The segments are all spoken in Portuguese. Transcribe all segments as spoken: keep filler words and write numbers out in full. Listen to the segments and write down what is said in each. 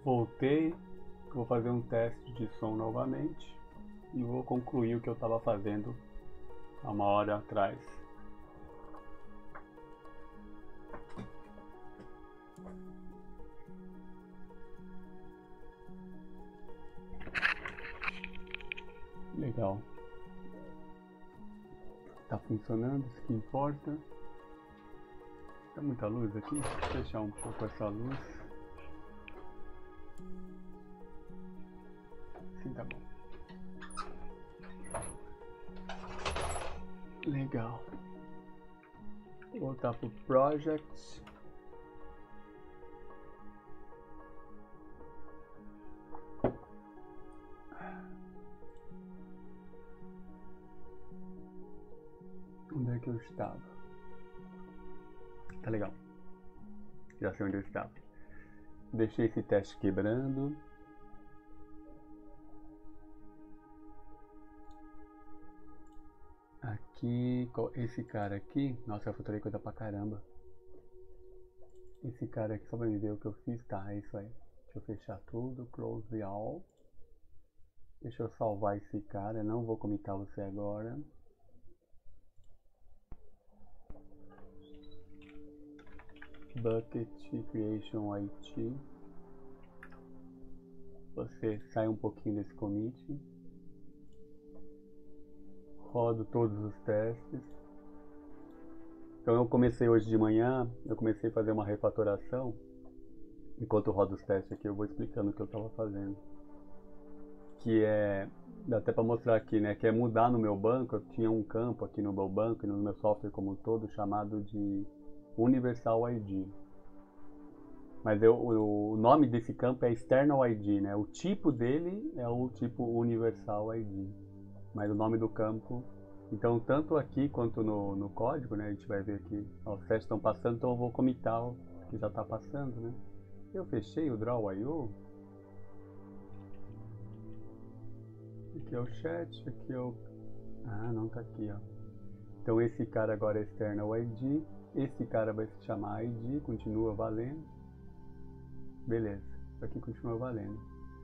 Voltei, vou fazer um teste de som novamente e vou concluir o que eu estava fazendo há uma hora atrás. Legal. Tá funcionando, isso que importa. Tá muita luz aqui? Vou fechar um pouco essa luz. Assim tá bom. Legal. Vou voltar pro Project. Onde é que eu estava? Tá legal. Já sei onde eu estava. Deixei esse teste quebrando. Aqui, esse cara aqui, nossa, eu faturei coisa pra caramba. Esse cara aqui, só pra me ver o que eu fiz, tá, é isso aí. Deixa eu fechar tudo, close all. Deixa eu salvar esse cara, não vou comitar você agora. Bucket Creation I T. Você sai um pouquinho desse commit. Rodo todos os testes. Então eu comecei hoje de manhã, eu comecei a fazer uma refatoração. Enquanto eu rodo os testes aqui, eu vou explicando o que eu estava fazendo. Que é, dá até para mostrar aqui, né? Que é mudar no meu banco. Eu tinha um campo aqui no meu banco e no meu software como um todo chamado de Universal I D. Mas eu, o nome desse campo é External I D, né? O tipo dele é o tipo Universal I D. Mas o nome do campo... Então, tanto aqui quanto no, no código, né? A gente vai ver aqui, ó, os testes estão passando, então eu vou comitar o que já está passando, né? Eu fechei o Draw I O. Aqui é o chat, aqui é o... Ah, não tá aqui, ó. Então esse cara agora é External I D. Esse cara vai se chamar I D, continua valendo. Beleza, isso aqui continua valendo.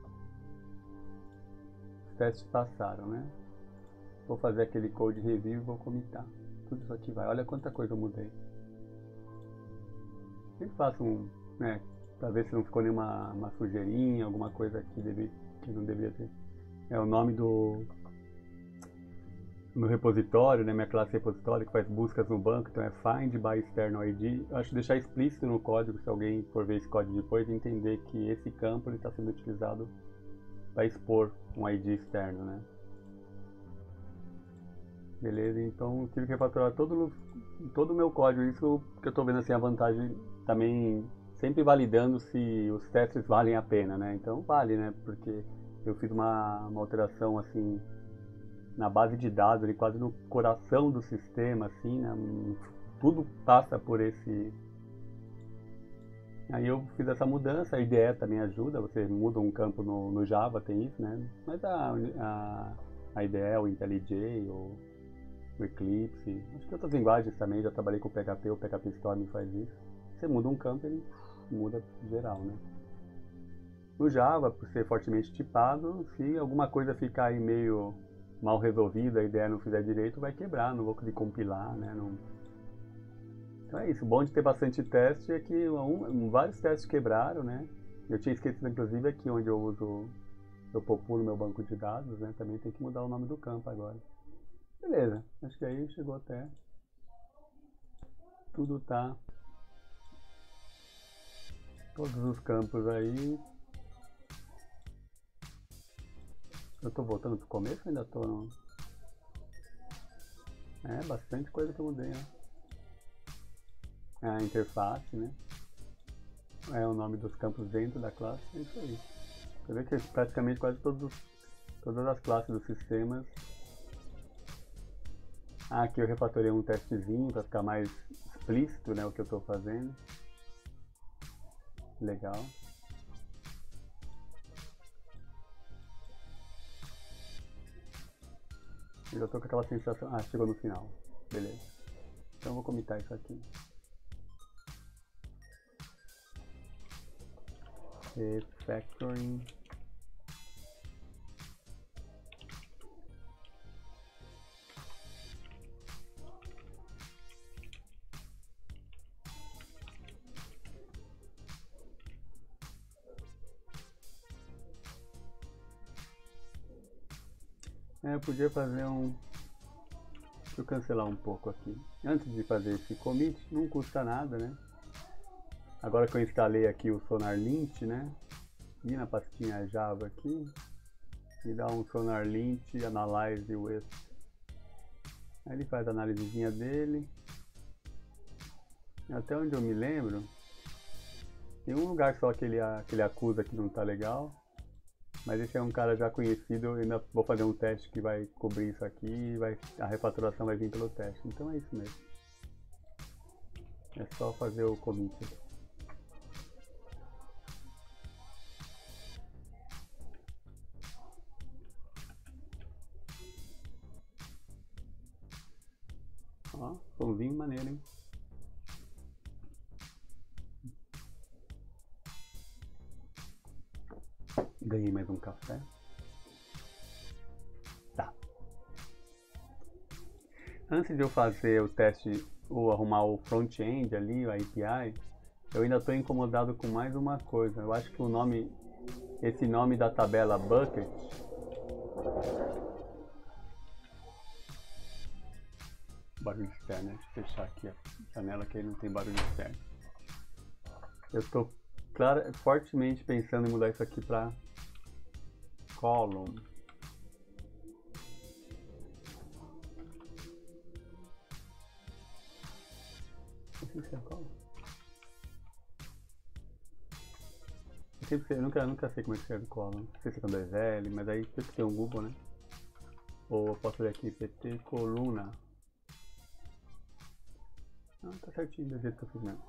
Os testes passaram, né? Vou fazer aquele code review e vou comitar. Tudo isso aqui vai. Olha quanta coisa eu mudei. Sempre faço um, né? Pra ver se não ficou nenhuma uma sujeirinha, alguma coisa que, deve, que não deveria ter. É o nome do no repositório, né? Minha classe repositório que faz buscas no banco, então é find by external I D. Eu acho que deixar explícito no código, se alguém for ver esse código depois, entender que esse campo está sendo utilizado para expor um I D externo, né? Beleza, então tive que refatorar todo, todo o meu código. Isso que eu estou vendo assim, a vantagem também, sempre validando se os testes valem a pena, né? Então vale, né? Porque eu fiz uma, uma alteração assim na base de dados, ali, quase no coração do sistema, assim, né? Tudo passa por esse... Aí eu fiz essa mudança, a I D E também ajuda, você muda um campo no, no Java, tem isso, né? Mas a, a, a I D E, o IntelliJ, o, o Eclipse, acho que outras linguagens também, já trabalhei com o P H P, o P H P Storm faz isso. Você muda um campo, ele muda geral, né? No Java, por ser fortemente tipado, se alguma coisa ficar aí meio mal resolvida, a I D E não fizer direito, vai quebrar, não vou conseguir compilar, né? Não... Então é isso, o bom de ter bastante teste é que um, vários testes quebraram, né? Eu tinha esquecido, inclusive, aqui onde eu uso, eu populo meu banco de dados, né? Também tem que mudar o nome do campo agora. Beleza, acho que aí chegou até... Tudo tá... Todos os campos aí... Eu tô voltando pro começo ou ainda tô... Não? É, bastante coisa que eu mudei, né? É a interface, né? É o nome dos campos dentro da classe, é isso aí. Você vê que praticamente quase todos os, todas as classes dos sistemas... Ah, aqui eu refatorei um testezinho para ficar mais explícito, né, o que eu estou fazendo. Legal. Eu já tô com aquela sensação... Ah, chegou no final. Beleza. Então eu vou comitar isso aqui. refactoring. É, eu podia fazer um... Deixa eu cancelar um pouco aqui. Antes de fazer esse commit, não custa nada, né? Agora que eu instalei aqui o SonarLint, né? E na pastinha Java aqui, e dá um SonarLint Analyze with. Aí ele faz a análisezinha dele. Até onde eu me lembro, tem um lugar só que ele, que ele acusa que não tá legal. Mas esse é um cara já conhecido, eu ainda vou fazer um teste que vai cobrir isso aqui e vai, a refatoração vai vir pelo teste. Então é isso mesmo. É só fazer o commit. Ó, somzinho maneiro, hein? Ganhei mais um café. Tá. Antes de eu fazer o teste ou arrumar o front-end ali, o A P I, eu ainda estou incomodado com mais uma coisa. Eu acho que o nome, esse nome da tabela bucket, barulho externo, né? Deixa eu fechar aqui a janela que aí não tem barulho externo. Eu estou clara, fortemente pensando em mudar isso aqui para column. Isso é column? Eu, sempre, eu nunca, nunca sei como é que escreve column. Não sei se é com dois L, mas aí tem que ter um Google, né? Ou eu posso ler aqui pt coluna. Não, tá certinho do jeito que eu fiz mesmo.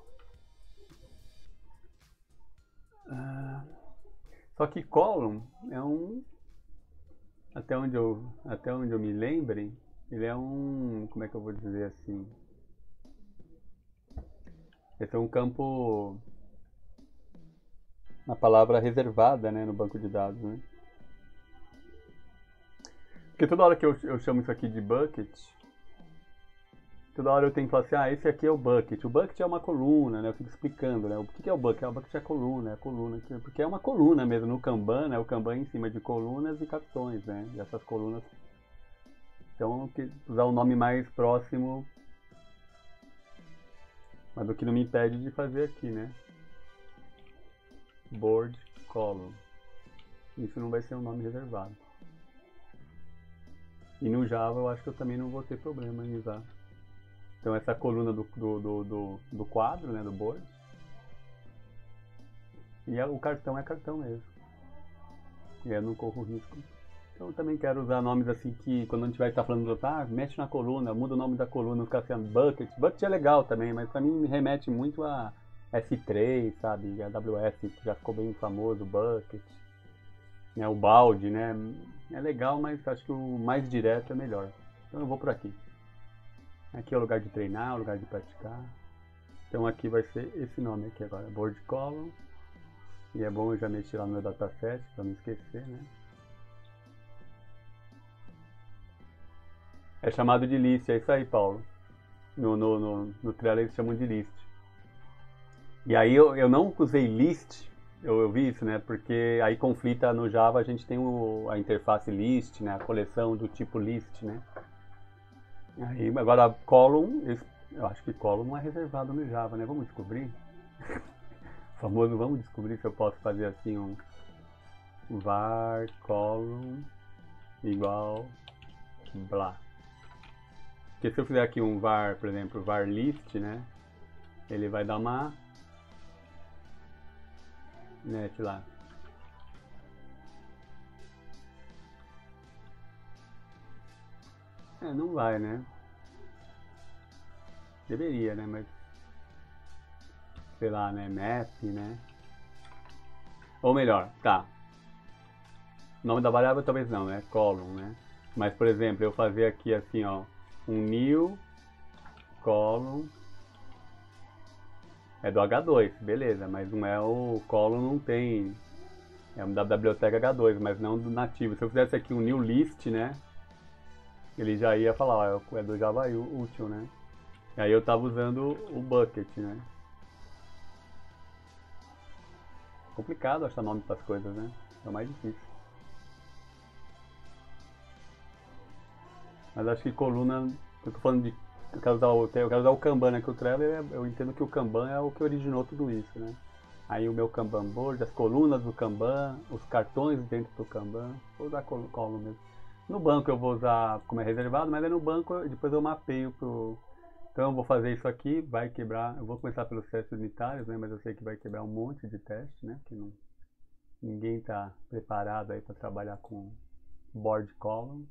Ah, só que column é um, até onde eu, até onde eu me lembre, ele é um, como é que eu vou dizer assim? Esse é um campo, uma palavra reservada, né, no banco de dados, né? Porque toda hora que eu, eu chamo isso aqui de bucket, toda hora eu tenho que falar assim, ah, esse aqui é o bucket. O bucket é uma coluna, né? Eu fico explicando, né? O que é o bucket? O bucket é a coluna, é a coluna. Porque é uma coluna mesmo, no Kanban, né? O Kanban é em cima de colunas e capitões, né? E essas colunas... Então, usar o nome mais próximo, mas o que não me impede de fazer aqui, né? Board column. Isso não vai ser um nome reservado. E no Java eu acho que eu também não vou ter problema em usar. Então essa coluna do, do, do, do, do quadro, né, do board. E o cartão é cartão mesmo. E eu não corro risco. Então eu também quero usar nomes assim que quando a gente vai estar falando, ah, mexe na coluna, muda o nome da coluna, fica assim, bucket. Bucket é legal também, mas pra mim me remete muito a S três, sabe? A W S que já ficou bem famoso, bucket. É, o balde, né? É legal, mas acho que o mais direto é melhor. Então eu vou por aqui. Aqui é o lugar de treinar, o lugar de praticar. Então aqui vai ser esse nome aqui agora, board column. E é bom eu já mexer lá no meu dataset para não esquecer, né? É chamado de list, é isso aí, Paulo. No, no, no, no Trello eles chamam de list. E aí eu, eu não usei list, eu, eu vi isso, né? Porque aí conflita no Java, a gente tem o, a interface list, né? A coleção do tipo list, né? Aí, agora column, eu acho que column não é reservado no Java, né? Vamos descobrir? O famoso, vamos descobrir se eu posso fazer assim um var column igual blá. Porque se eu fizer aqui um var, por exemplo, var list, né? Ele vai dar uma, né, sei lá. É, não vai, né? Deveria, né? Mas sei lá, né? Map, né? Ou melhor, tá. O nome da variável talvez não, né? Column, né? Mas, por exemplo, eu fazer aqui assim, ó, um new column É do H dois, beleza, mas não é o Column, não tem. É da biblioteca H dois, mas não do nativo. Se eu fizesse aqui um new list, né? Ele já ia falar, ó, é do Java útil, né? E aí eu tava usando o bucket, né? Complicado achar nome para as coisas, né? É o mais difícil. Mas acho que coluna, eu tô falando de. Eu quero usar o, eu quero usar o Kanban, né? Que o Trello, eu entendo que o Kanban é o que originou tudo isso, né? Aí o meu Kanban board, as colunas do Kanban, os cartões dentro do Kanban. Vou usar coluna mesmo. No banco eu vou usar como é reservado, mas aí no banco depois eu mapeio pro. Então eu vou fazer isso aqui, vai quebrar. Eu vou começar pelos testes unitários, né? Mas eu sei que vai quebrar um monte de teste, né? Que não, ninguém está preparado aí para trabalhar com board column.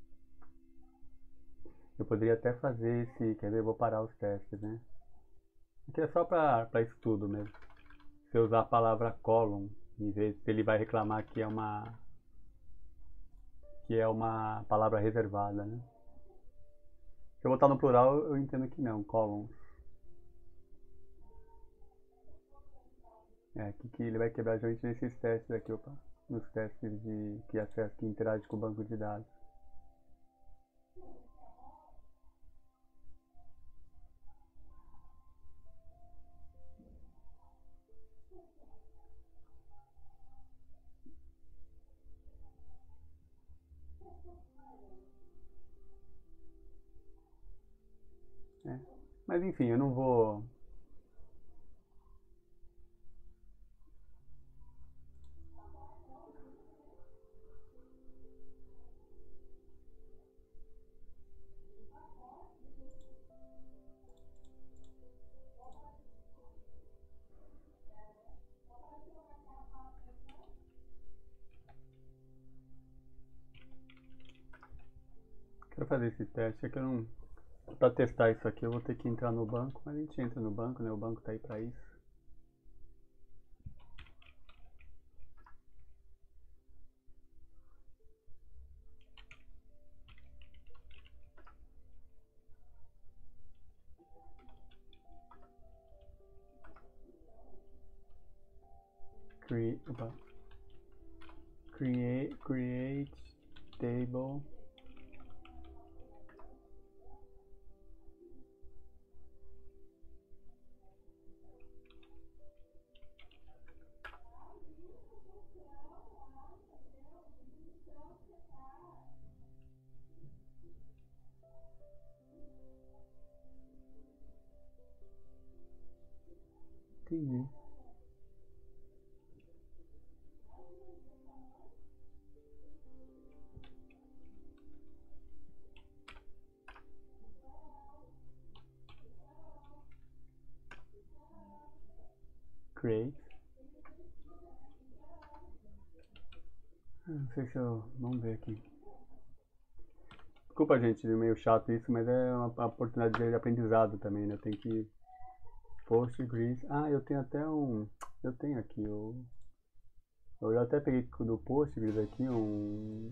Eu poderia até fazer esse, quer ver, eu vou parar os testes, né? Aqui é só para estudo mesmo. Se eu usar a palavra column, em vez se ele vai reclamar que é uma que é uma palavra reservada, né? Se eu botar no plural, eu entendo que não, columns. É, aqui que ele vai quebrar justamente nesses testes aqui, opa, nos testes de que acesso, que interage com o banco de dados. É. Mas enfim, eu não vou. Quero fazer esse teste, é que eu não. Para testar isso aqui eu vou ter que entrar no banco, mas a gente entra no banco, né? O banco tá aí para isso. Create, opa. create, create table. Entendi. Create. Não sei se eu. Vamos ver aqui. Desculpa, gente, é meio chato isso, mas é uma, uma oportunidade de aprendizado também, né? Eu tenho que. Postgres. Ah, eu tenho até um. Eu tenho aqui o. Eu até peguei do Postgres aqui um.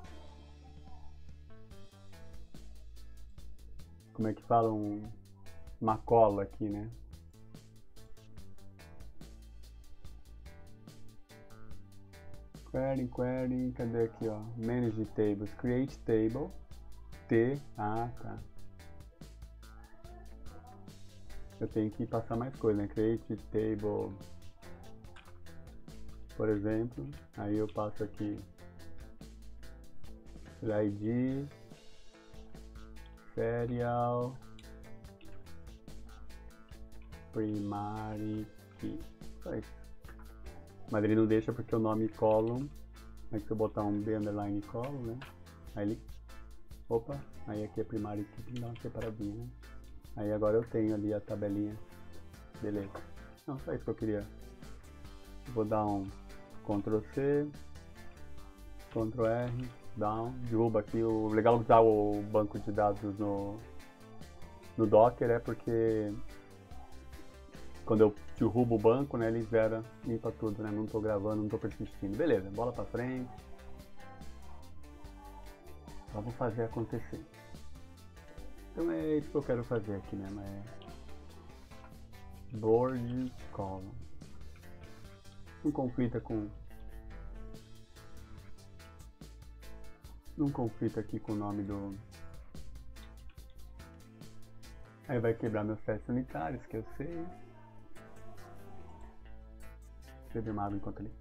Como é que fala? Um, uma cola aqui, né? Query, query, cadê aqui, ó? Manage tables, create table, T, ah, tá. Eu tenho que passar mais coisa, né? Create table, por exemplo, aí eu passo aqui I D, serial, primary key, só isso. Mas ele não deixa porque o nome column, aí se eu botar um B underline column, né? Aí ele, opa, aí aqui é primary key, tem que dar uma separadinha, né? Aí agora eu tenho ali a tabelinha, beleza. Não, só isso que eu queria. Vou dar um control C, control R, down, derruba aqui. O legal de usar o banco de dados no, no Docker é porque quando eu derrubo o banco, né, ele zera, limpa tudo, né, não estou gravando, não estou persistindo. Beleza, bola para frente. Vamos fazer acontecer. Então é isso que eu quero fazer aqui, né, mas board column. Não conflita com não conflita aqui com o nome do. Aí vai quebrar meus testes unitários, que eu sei. Deixa eu beber uma água enquanto ali.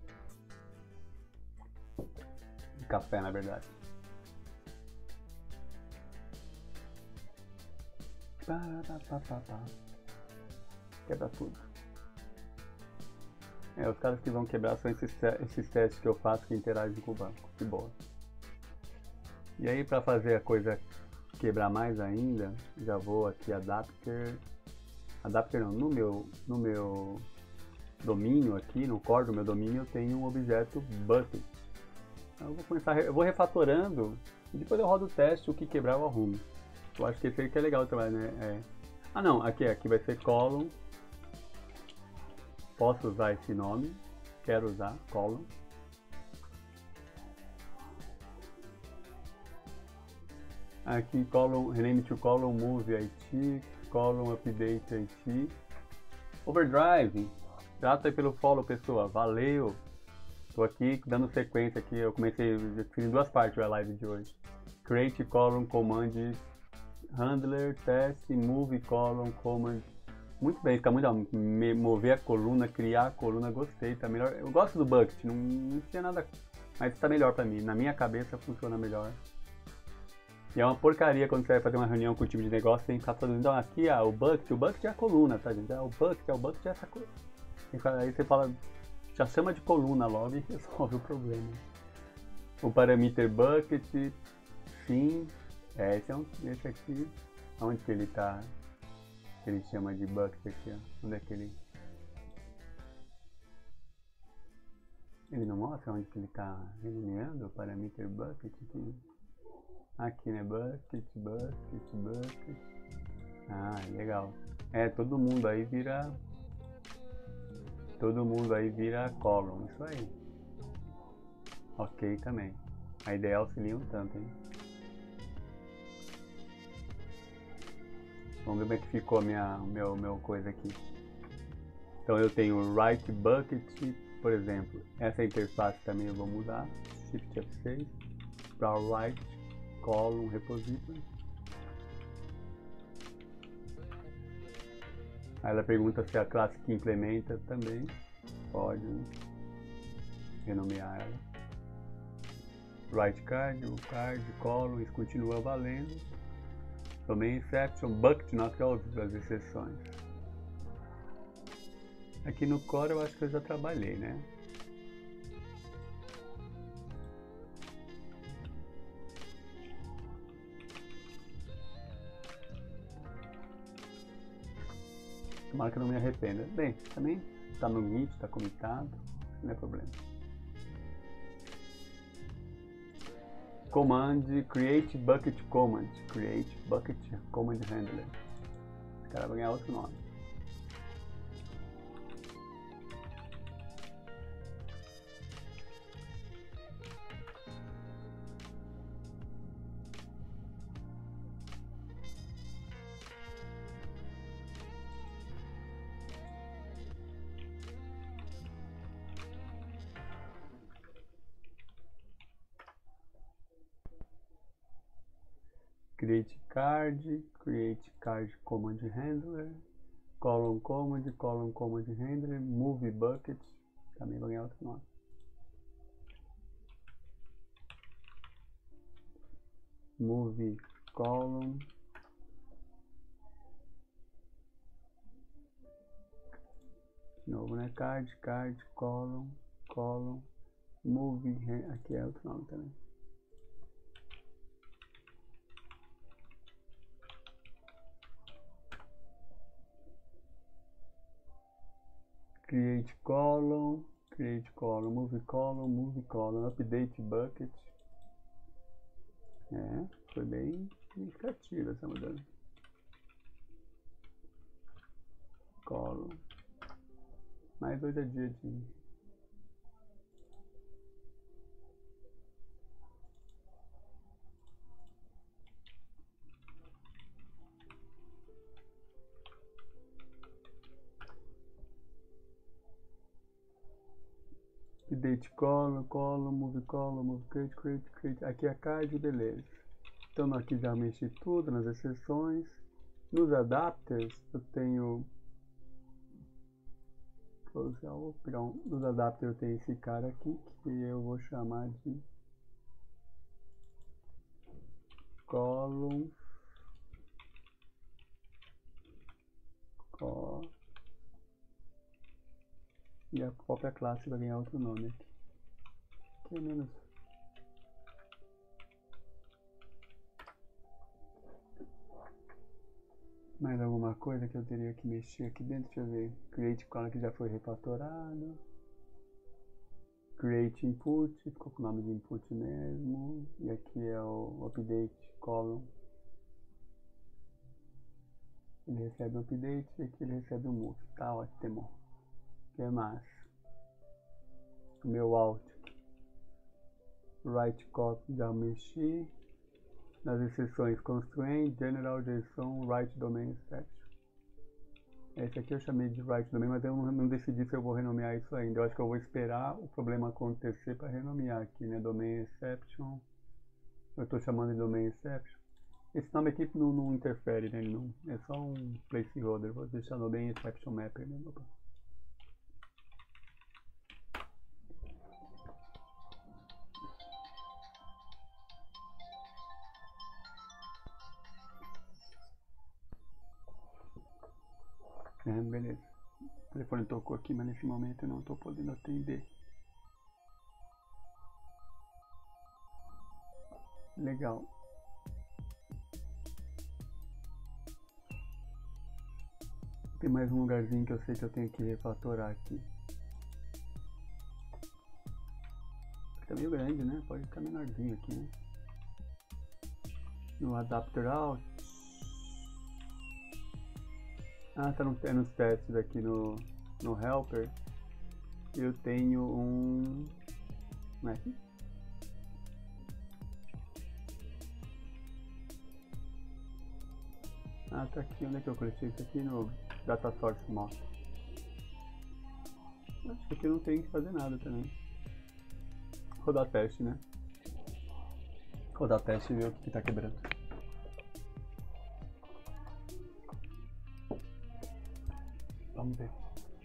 Café, na verdade. Pá, pá, pá, pá, pá. Quebra tudo. É, os caras que vão quebrar são esses, esses testes que eu faço que interagem com o banco. De boa. E aí, para fazer a coisa quebrar mais ainda, já vou aqui adapter. Adapter não, no meu, no meu domínio aqui, no core do meu domínio, eu tenho um objeto bucket. Então, eu vou começar, eu vou refatorando e depois eu rodo o teste, o que quebrar eu arrumo. Eu acho que esse aí que é legal também, né? É... Ah não, aqui, aqui vai ser column. Posso usar esse nome, quero usar column. Aqui column, rename to column move I T, column update I T. Overdrive, trata aí pelo follow, pessoal, valeu! Tô aqui dando sequência aqui, eu comecei, eu fiz em duas partes a live de hoje. Create column command handler, test, move column command. Muito bem, fica muito, ó, me, mover a coluna, criar a coluna, gostei, tá melhor. Eu gosto do bucket, não, não tinha nada, mas tá melhor pra mim, na minha cabeça funciona melhor. E é uma porcaria quando você vai fazer uma reunião com o time de negócio, tem que ficar falando, então aqui ó, o bucket, o bucket é a coluna, tá gente? É o bucket, é o bucket é essa coluna. Aí você fala, já chama de coluna logo e resolve o problema. O parameter bucket, sim, é, esse, é um, esse aqui, onde que ele tá, que ele chama de bucket aqui, ó, onde é que ele... Ele não mostra onde que ele tá renomeando o parameter bucket aqui? Aqui, né? Bucket, bucket, bucket. Ah, legal. É, todo mundo aí vira... Todo mundo aí vira column, isso aí. Ok também. A ideia auxilia um tanto, hein? Vamos ver como é que ficou a minha, meu, meu coisa aqui. Então eu tenho write bucket, por exemplo. Essa interface também eu vou mudar. Shift F seis. Para write column repository. Aí ela pergunta se a classe que implementa também pode renomear ela. Write card, o card, column, isso continua valendo. Domain exception, bucket not all das exceções. Aqui no core eu acho que eu já trabalhei, né? Tomara que eu não me arrependa. Bem, também está no Git, está comitado, não é problema. Command, create bucket command, create bucket command handler. Esse cara vai ganhar outro nome. Create card, create card command handler, column command, column command handler, move bucket, também vai ganhar outro nome. Move column, de novo, né? Card, card, column, column, move, aqui é outro nome também. Create column, create column, move column, move column, update bucket. É, foi bem significativa essa mudança. Column. Mas hoje é dia de... update column, column, move column, move create, create, create. Aqui é a card, beleza. Então aqui já mexi tudo nas exceções. Nos adapters eu tenho... Close all, pegar um, nos adapters eu tenho esse cara aqui que eu vou chamar de column col e a própria classe vai ganhar outro nome aqui. Que é menos mais alguma coisa que eu teria que mexer aqui dentro? Deixa eu ver. Create column que já foi refatorado. Create input, ficou com o nome de input mesmo. E aqui é o update column. Ele recebe o update e aqui ele recebe o move. Tá ótimo. Que mais? O meu alt. Right copy já mexi. Nas exceções constraint, general, JSON, right domain exception. Esse aqui eu chamei de right domain, mas eu não, não decidi se eu vou renomear isso ainda. Eu acho que eu vou esperar o problema acontecer para renomear aqui, né? Domain exception. Eu estou chamando de domain exception. Esse nome aqui não, não interfere, né? Ele não, é só um placeholder. Vou deixar domain exception mapper, né? Opa. É, beleza. O telefone tocou aqui, mas nesse momento eu não estou podendo atender. Legal. Tem mais um lugarzinho que eu sei que eu tenho que refatorar aqui. Fica meio grande, né? Pode ficar menorzinho aqui, né? No adapter out. Ah, tá no, é nos testes aqui no, no helper. Eu tenho um... Não é aqui? Ah, tá aqui. Onde é que eu cliquei? Isso aqui no Data Source Mock. Acho que aqui não tem que fazer nada também. Rodar teste, né? Rodar teste e ver o que, que tá quebrando. Vamos ver.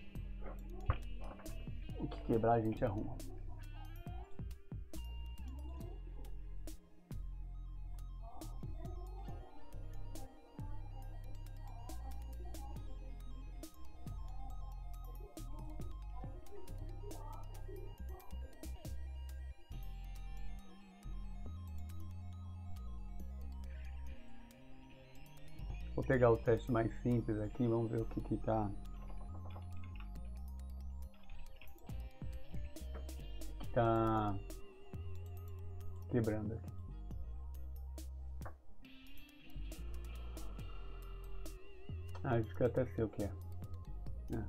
O que quebrar a gente arruma. Vou pegar o teste mais simples aqui, vamos ver o que que tá, que tá quebrando aqui. Ah, acho que eu até sei o que é. é.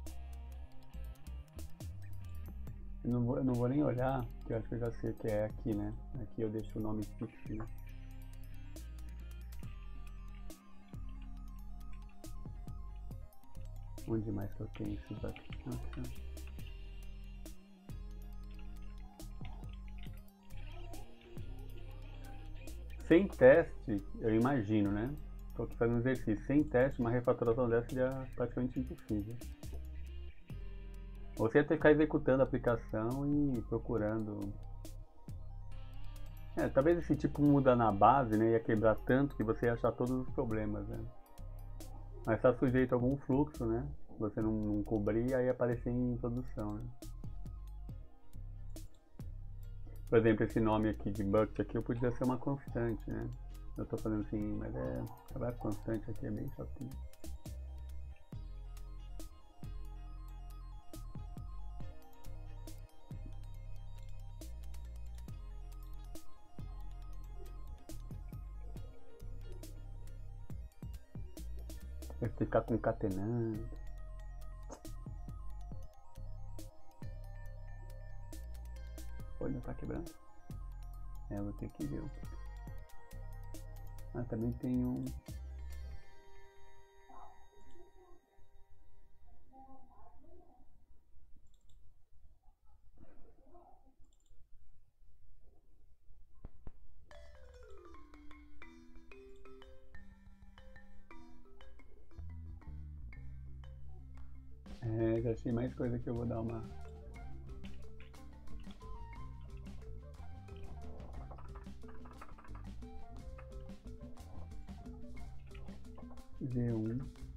Eu, não vou, eu não vou nem olhar, porque eu acho que eu já sei o que é aqui, né? Aqui eu deixo o nome fixo, né? Onde mais que eu tenho esse bug? Nossa. Sem teste, eu imagino, né? Estou aqui fazendo um exercício. Sem teste, uma refatoração dessa seria praticamente impossível. Você ia ter que ficar executando a aplicação e procurando. É, talvez esse tipo muda na base, né? Ia quebrar tanto que você ia achar todos os problemas, né? Mas está sujeito a algum fluxo, né? Você não, não cobrir, aí aparecer em produção, né? Por exemplo, esse nome aqui de bucket aqui, eu podia ser uma constante, né? Eu tô fazendo assim, mas é... trabalhar constante aqui é bem chatinho. Vai ficar concatenando. Olha, tá quebrando? É, eu vou ter que ver. Ah, também tem um... mais, achei mais coisa que eu vou dar uma... Z um.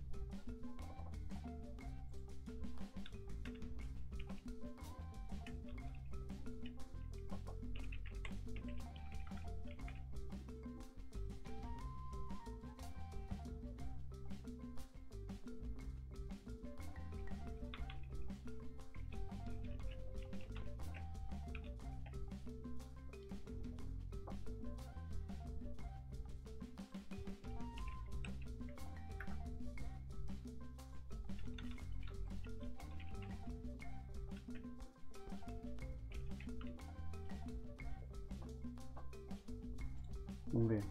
Vamos ver.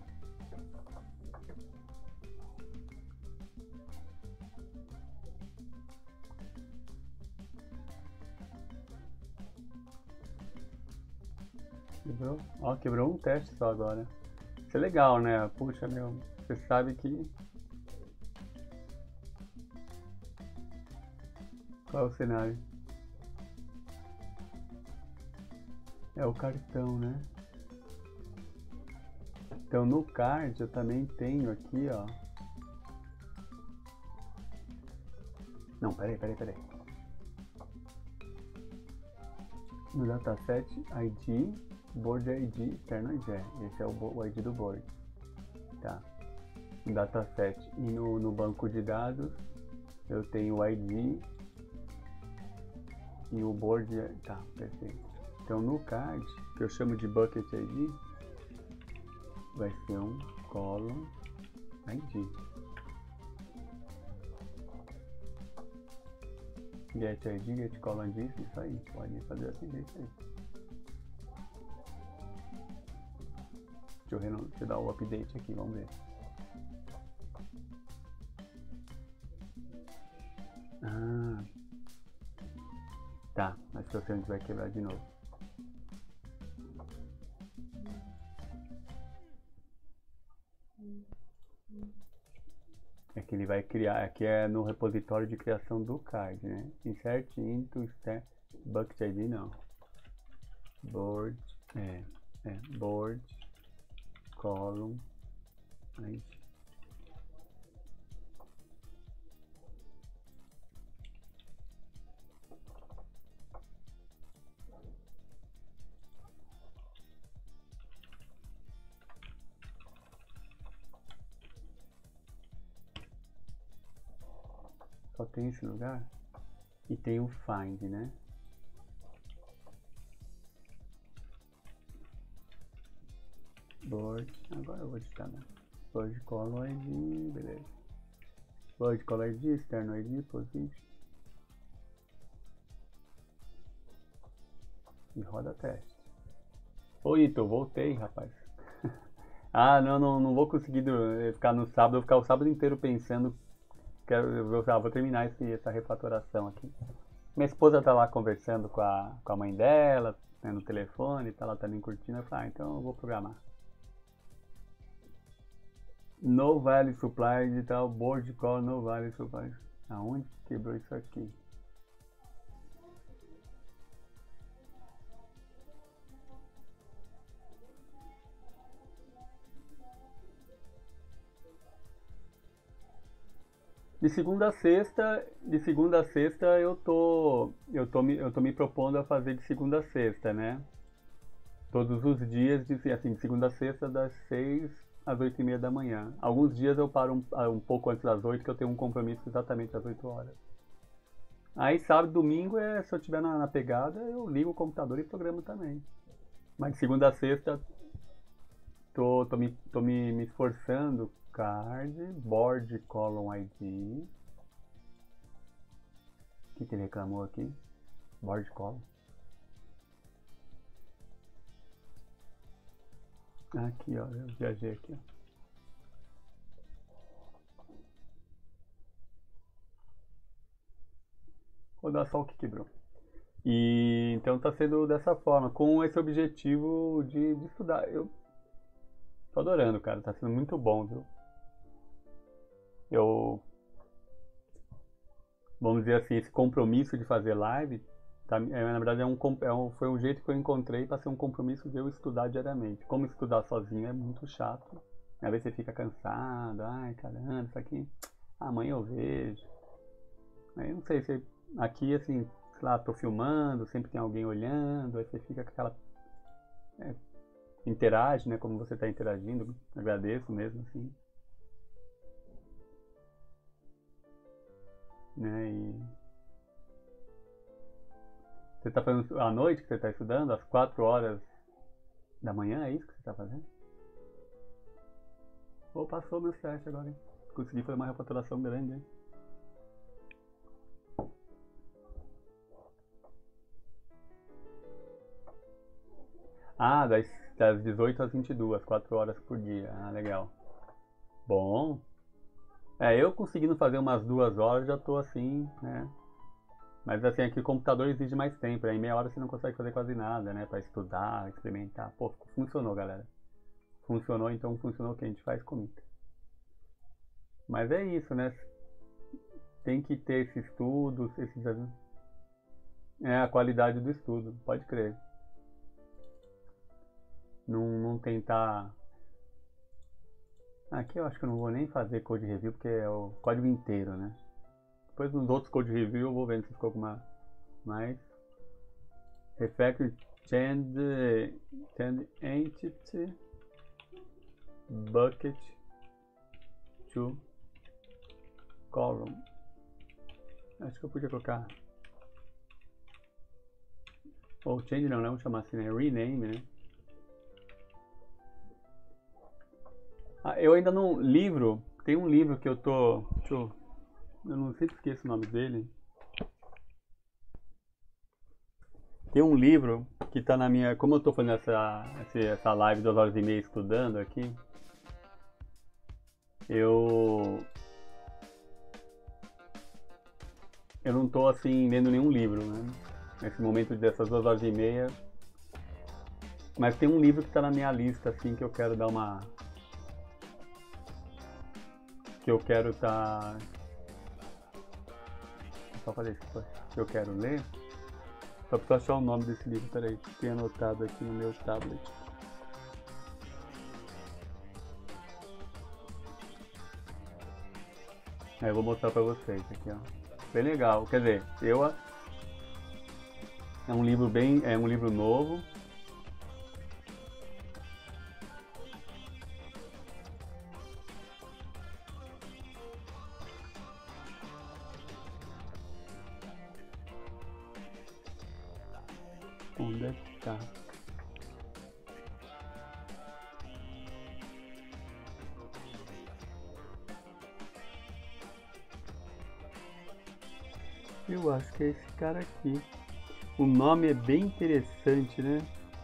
Quebrou? Ó, quebrou um teste só agora. Isso é legal, né? Puxa, meu, você sabe que... Qual é o cenário? É o cartão, né? Então no card eu também tenho aqui, ó. Não, peraí, peraí, peraí. No dataset I D, board I D, externo I D. Esse é o, o I D do board. Tá. No dataset e no, no banco de dados eu tenho o I D e o board. Tá, perfeito. Então no card, que eu chamo de bucket I D, vai ser um column I D. Get I D, get column I D, isso aí. Pode fazer assim, isso aí. Deixa eu, reno... Deixa eu dar o update aqui, vamos ver. Ah. Tá, mas se você vai quebrar de novo. É que ele vai criar, aqui é no repositório de criação do card, né? Insert into step, bucket I D não. Board, é, é, board, column, I D. Só tem esse lugar e tem o find, né? Board, agora eu vou digitar, né? Board column I D, beleza. Board column I D, externo I D, position. E roda teste. Oi, Ito, voltei, rapaz. Ah, não, não, não vou conseguir ficar no sábado, eu vou ficar o sábado inteiro pensando. Quero, eu vou, ah, vou terminar esse, essa refatoração aqui. Minha esposa tá lá conversando com a, com a mãe dela, né, no telefone, tá lá também curtindo. Eu falei, ah, então eu vou programar. No value supply e tal, board call no value supply. Aonde que quebrou isso aqui? De segunda a sexta, de segunda a sexta eu tô, eu tô, me, eu tô me propondo a fazer de segunda a sexta, né? Todos os dias, de, assim, de segunda a sexta, das seis às oito e meia da manhã. Alguns dias eu paro um, um pouco antes das oito, que eu tenho um compromisso exatamente às oito horas. Aí sábado e domingo, é, se eu estiver na, na pegada, eu ligo o computador e programo também. Mas de segunda a sexta, tô, tô, me, tô me, me esforçando. Card, board column I D. O que, que ele reclamou aqui? Board column. Aqui, ó, eu viajei aqui, ó. Vou dar só o que quebrou. E então tá sendo dessa forma, com esse objetivo de, de estudar. Eu tô adorando, cara, tá sendo muito bom, viu? Eu vamos dizer assim, esse compromisso de fazer live, tá, é, na verdade é um, com- é um- foi um jeito que eu encontrei para ser um compromisso de eu estudar diariamente. Como estudar sozinho é muito chato. Às vezes você fica cansado, ai caramba, isso aqui amanhã eu vejo. Aí não sei, se aqui assim, sei lá, tô filmando, sempre tem alguém olhando, aí você fica com aquela. é, interage, né? Como você está interagindo, agradeço mesmo, assim. Né? E você está fazendo à noite que você está estudando, às quatro horas da manhã, é isso que você está fazendo? Ou passou o meu teste agora, hein? Consegui fazer uma refatoração grande, hein? Ah, das, das dezoito às vinte e duas, quatro horas por dia. Ah, legal. Bom. É, eu conseguindo fazer umas duas horas já tô assim, né? Mas assim, aqui o computador exige mais tempo, aí em meia hora você não consegue fazer quase nada, né? Pra estudar, experimentar. Pô, funcionou, galera. Funcionou, então funcionou o que a gente faz comigo. Mas é isso, né? Tem que ter esse estudo, esses... é a qualidade do estudo, pode crer. Não, não tentar. Aqui eu acho que eu não vou nem fazer code review porque é o código inteiro, né? Depois nos outros code review eu vou vendo se ficou alguma mais. Refactor change, change entity bucket to column. Acho que eu podia colocar. Ou change não, não, vamos chamar assim, né? Rename, né? Ah, eu ainda não. Livro. Tem um livro que eu tô. Deixa eu. Eu não sempre esqueço o nome dele. Tem um livro que tá na minha. Como eu tô fazendo essa, essa live duas horas e meia estudando aqui, eu. Eu não tô assim lendo nenhum livro, né? Nesse momento dessas duas horas e meia. Mas tem um livro que tá na minha lista, assim, que eu quero dar uma. Que eu quero tá. Só falei isso, que eu quero ler. Só preciso achar o nome desse livro, peraí, tem anotado aqui no meu tablet. Aí eu vou mostrar pra vocês aqui, ó. Bem legal, quer dizer, eu é um livro bem, é um livro novo. Onde é que tá? Eu acho que é esse cara aqui. O nome é bem interessante, né?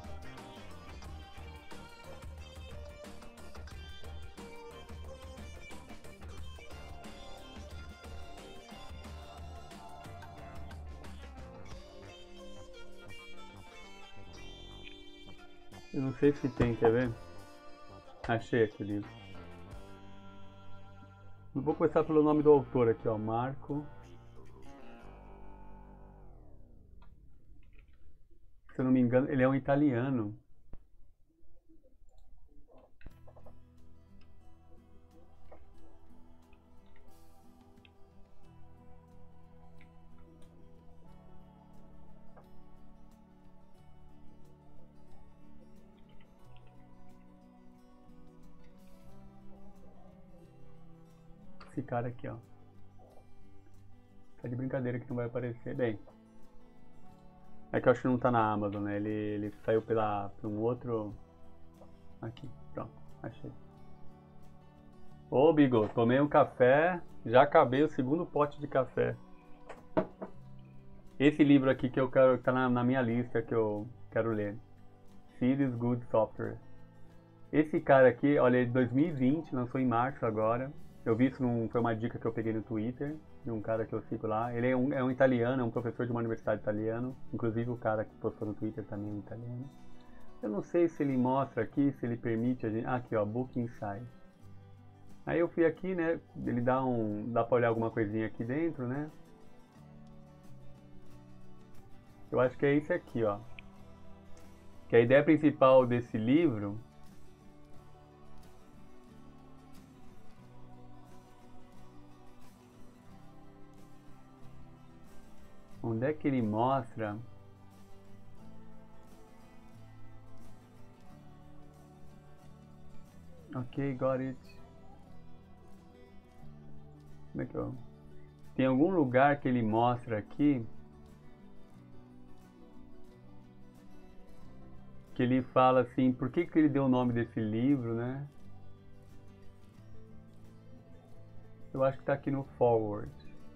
Eu não sei se tem, quer ver? Achei aqui o livro. Eu vou começar pelo nome do autor aqui, ó. Marco. Se eu não me engano, ele é um italiano. Esse cara aqui, ó. Tá de brincadeira que não vai aparecer. Bem, é que eu acho que não tá na Amazon, né? Ele, ele saiu pela, por um outro... Aqui, pronto, achei. Ô, Bigo, tomei um café, já acabei o segundo pote de café. Esse livro aqui que eu quero, que tá na, na minha lista que eu quero ler. Serious Good Software. Esse cara aqui, olha, é de dois mil e vinte, lançou em março agora. Eu vi isso, num, foi uma dica que eu peguei no Twitter, de um cara que eu sigo lá. Ele é um, é um italiano, é um professor de uma universidade italiana. Inclusive o cara que postou no Twitter também é um italiano. Eu não sei se ele mostra aqui, se ele permite a gente... Ah, aqui ó, Book Insight. Aí eu fui aqui, né, ele dá um... dá pra olhar alguma coisinha aqui dentro, né. Eu acho que é esse aqui, ó. Que a ideia principal desse livro onde é que ele mostra? Ok, got it. Como é que eu... Tem algum lugar que ele mostra aqui que ele fala assim, por que que ele deu o nome desse livro, né? Eu acho que tá aqui no forward.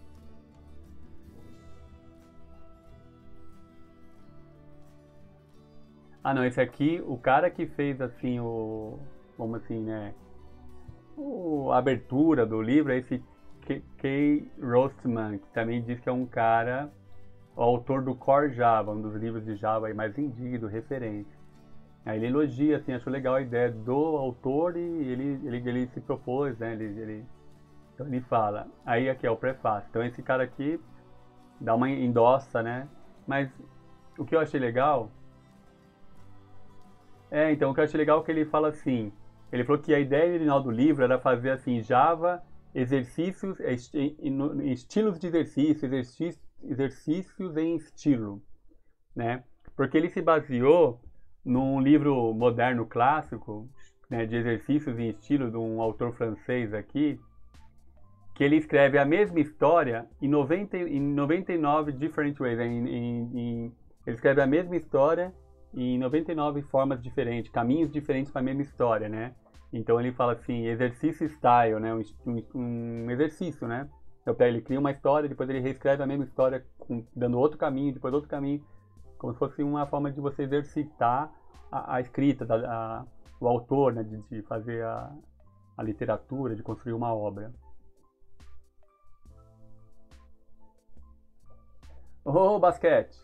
Ah, não, esse aqui, o cara que fez assim o, vamos assim, né, o, a abertura do livro é esse Kay Rostman, que também diz que é um cara, o autor do Core Java, um dos livros de Java aí mais vendido, referência. Aí ele elogia, assim, achou legal a ideia do autor e ele, ele, ele se propôs, né, ele, ele, então ele fala, aí aqui é o prefácio, então esse cara aqui dá uma endossa, né, mas o que eu achei legal... É, então o que eu achei legal é que ele fala assim, ele falou que a ideia original do livro era fazer assim, Java, exercícios, estilos de exercício, exercícios em estilo, né? Porque ele se baseou num livro moderno clássico, né, de exercícios em estilo de um autor francês aqui, que ele escreve a mesma história em noventa, em noventa e nove different ways, em, em, em, ele escreve a mesma história em noventa e nove formas diferentes, caminhos diferentes para a mesma história, né? Então ele fala assim, exercício style, né? Um, um, um exercício, né? Então ele cria uma história, depois ele reescreve a mesma história, com, dando outro caminho, depois outro caminho, como se fosse uma forma de você exercitar a, a escrita, da, a, o autor, né? De, de fazer a, a literatura, de construir uma obra. Ô, basquete!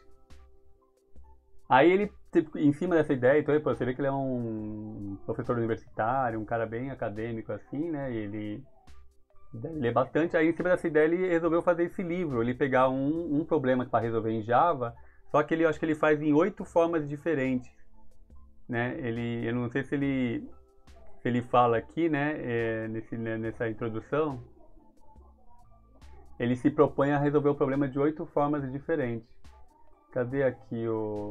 Aí ele, em cima dessa ideia, então você vê que ele é um professor universitário, um cara bem acadêmico assim, né? E ele lê bastante. Aí em cima dessa ideia ele resolveu fazer esse livro, ele pegar um, um problema para resolver em Java, só que ele acho que ele faz em oito formas diferentes, né? Ele, eu não sei se ele, se ele fala aqui, né? É, nesse, né, nessa introdução, ele se propõe a resolver o problema de oito formas diferentes. Cadê aqui o...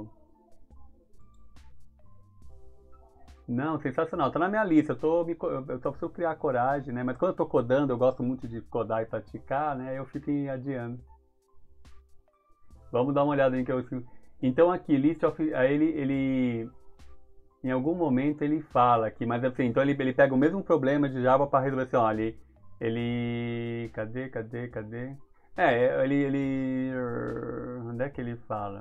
Não, sensacional. Tá na minha lista. Eu tô, me, eu tô preciso criar coragem, né? Mas quando eu tô codando, eu gosto muito de codar e praticar, né? Eu fico adiando. Vamos dar uma olhada em que eu... Então aqui, list of... Aí ele, ele... Em algum momento ele fala aqui, mas assim, então ele, ele pega o mesmo problema de Java para resolver assim, olha, ele... ele... Cadê, cadê, cadê? É, ele, ele... Onde é que ele fala?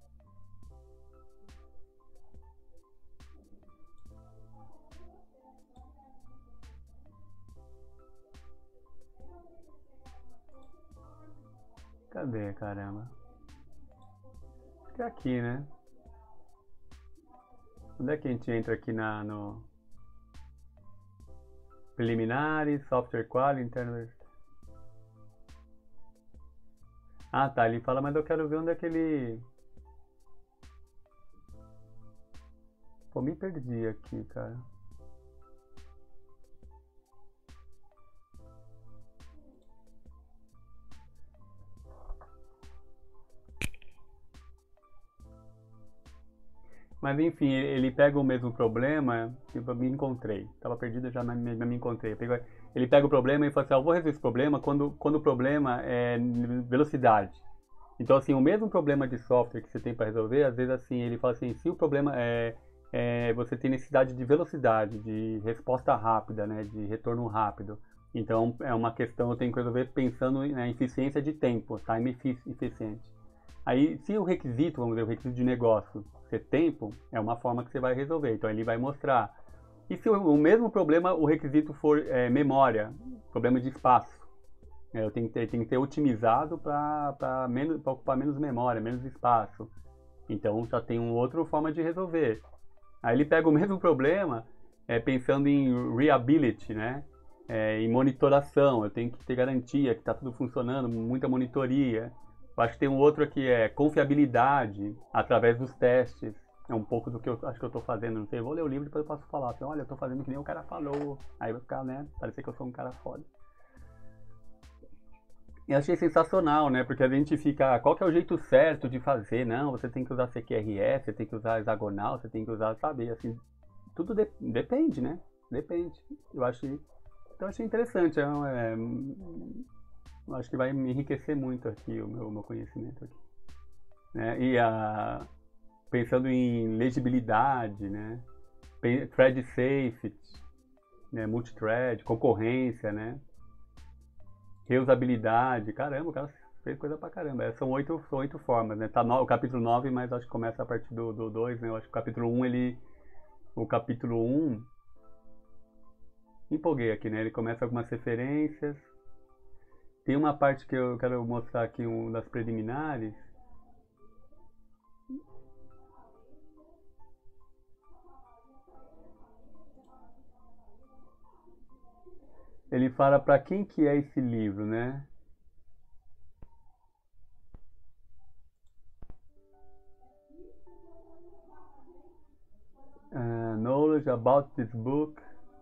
Cadê, caramba? Acho que é aqui, né? Onde é que a gente entra aqui na, no... Preliminares, Software Quality, Internal... Ah, tá, ele fala, mas eu quero ver onde é que ele... Pô, me perdi aqui, cara. Mas enfim, ele pega o mesmo problema, tipo, eu me encontrei. Tava perdido já, mas me, me encontrei. Ele pega o problema e fala assim, ah, eu vou resolver esse problema quando, quando o problema é velocidade. Então, assim, o mesmo problema de software que você tem para resolver, às vezes, assim, ele fala assim, se o problema é, é você tem necessidade de velocidade, de resposta rápida, né, de retorno rápido. Então, é uma questão, eu tenho que resolver pensando na eficiência de tempo, time efficiente. Aí, se o requisito, vamos dizer, o requisito de negócio ser tempo, é uma forma que você vai resolver. Então, ele vai mostrar. E se o, o mesmo problema, o requisito for é, memória, problema de espaço, é, eu tenho que ter, tem que ter otimizado para ocupar menos memória, menos espaço. Então, já tem uma outra forma de resolver. Aí ele pega o mesmo problema, é, pensando em reliability, né? É, em monitoração, eu tenho que ter garantia que está tudo funcionando, muita monitoria. Eu acho que tem um outro aqui, é confiabilidade através dos testes. É um pouco do que eu acho que eu tô fazendo. Não sei, eu vou ler o livro e depois eu posso falar. Assim, olha, eu tô fazendo que nem o cara falou. Aí vai ficar, né? Parecer que eu sou um cara foda. Eu achei sensacional, né? Porque a gente fica, qual que é o jeito certo de fazer? Não, você tem que usar C Q R S, você tem que usar hexagonal, você tem que usar, sabe, assim, tudo de, depende, né? Depende. Eu achei, então eu achei interessante, é, um, é, eu acho que vai me enriquecer muito aqui o meu, meu conhecimento aqui, né? E a, pensando em legibilidade, né? Thread safety, né? Multithread, concorrência, né? Reusabilidade, caramba, o cara fez coisa pra caramba. É, são oito, são oito formas, né? Tá no, o capítulo nove, mas acho que começa a partir do dois, né? Eu acho que o capítulo um, ele... O capítulo um... Empolguei aqui, né? Ele começa com algumas referências. Tem uma parte que eu quero mostrar aqui, um das preliminares. Ele fala para quem que é esse livro, né? Uh, knowledge about this book.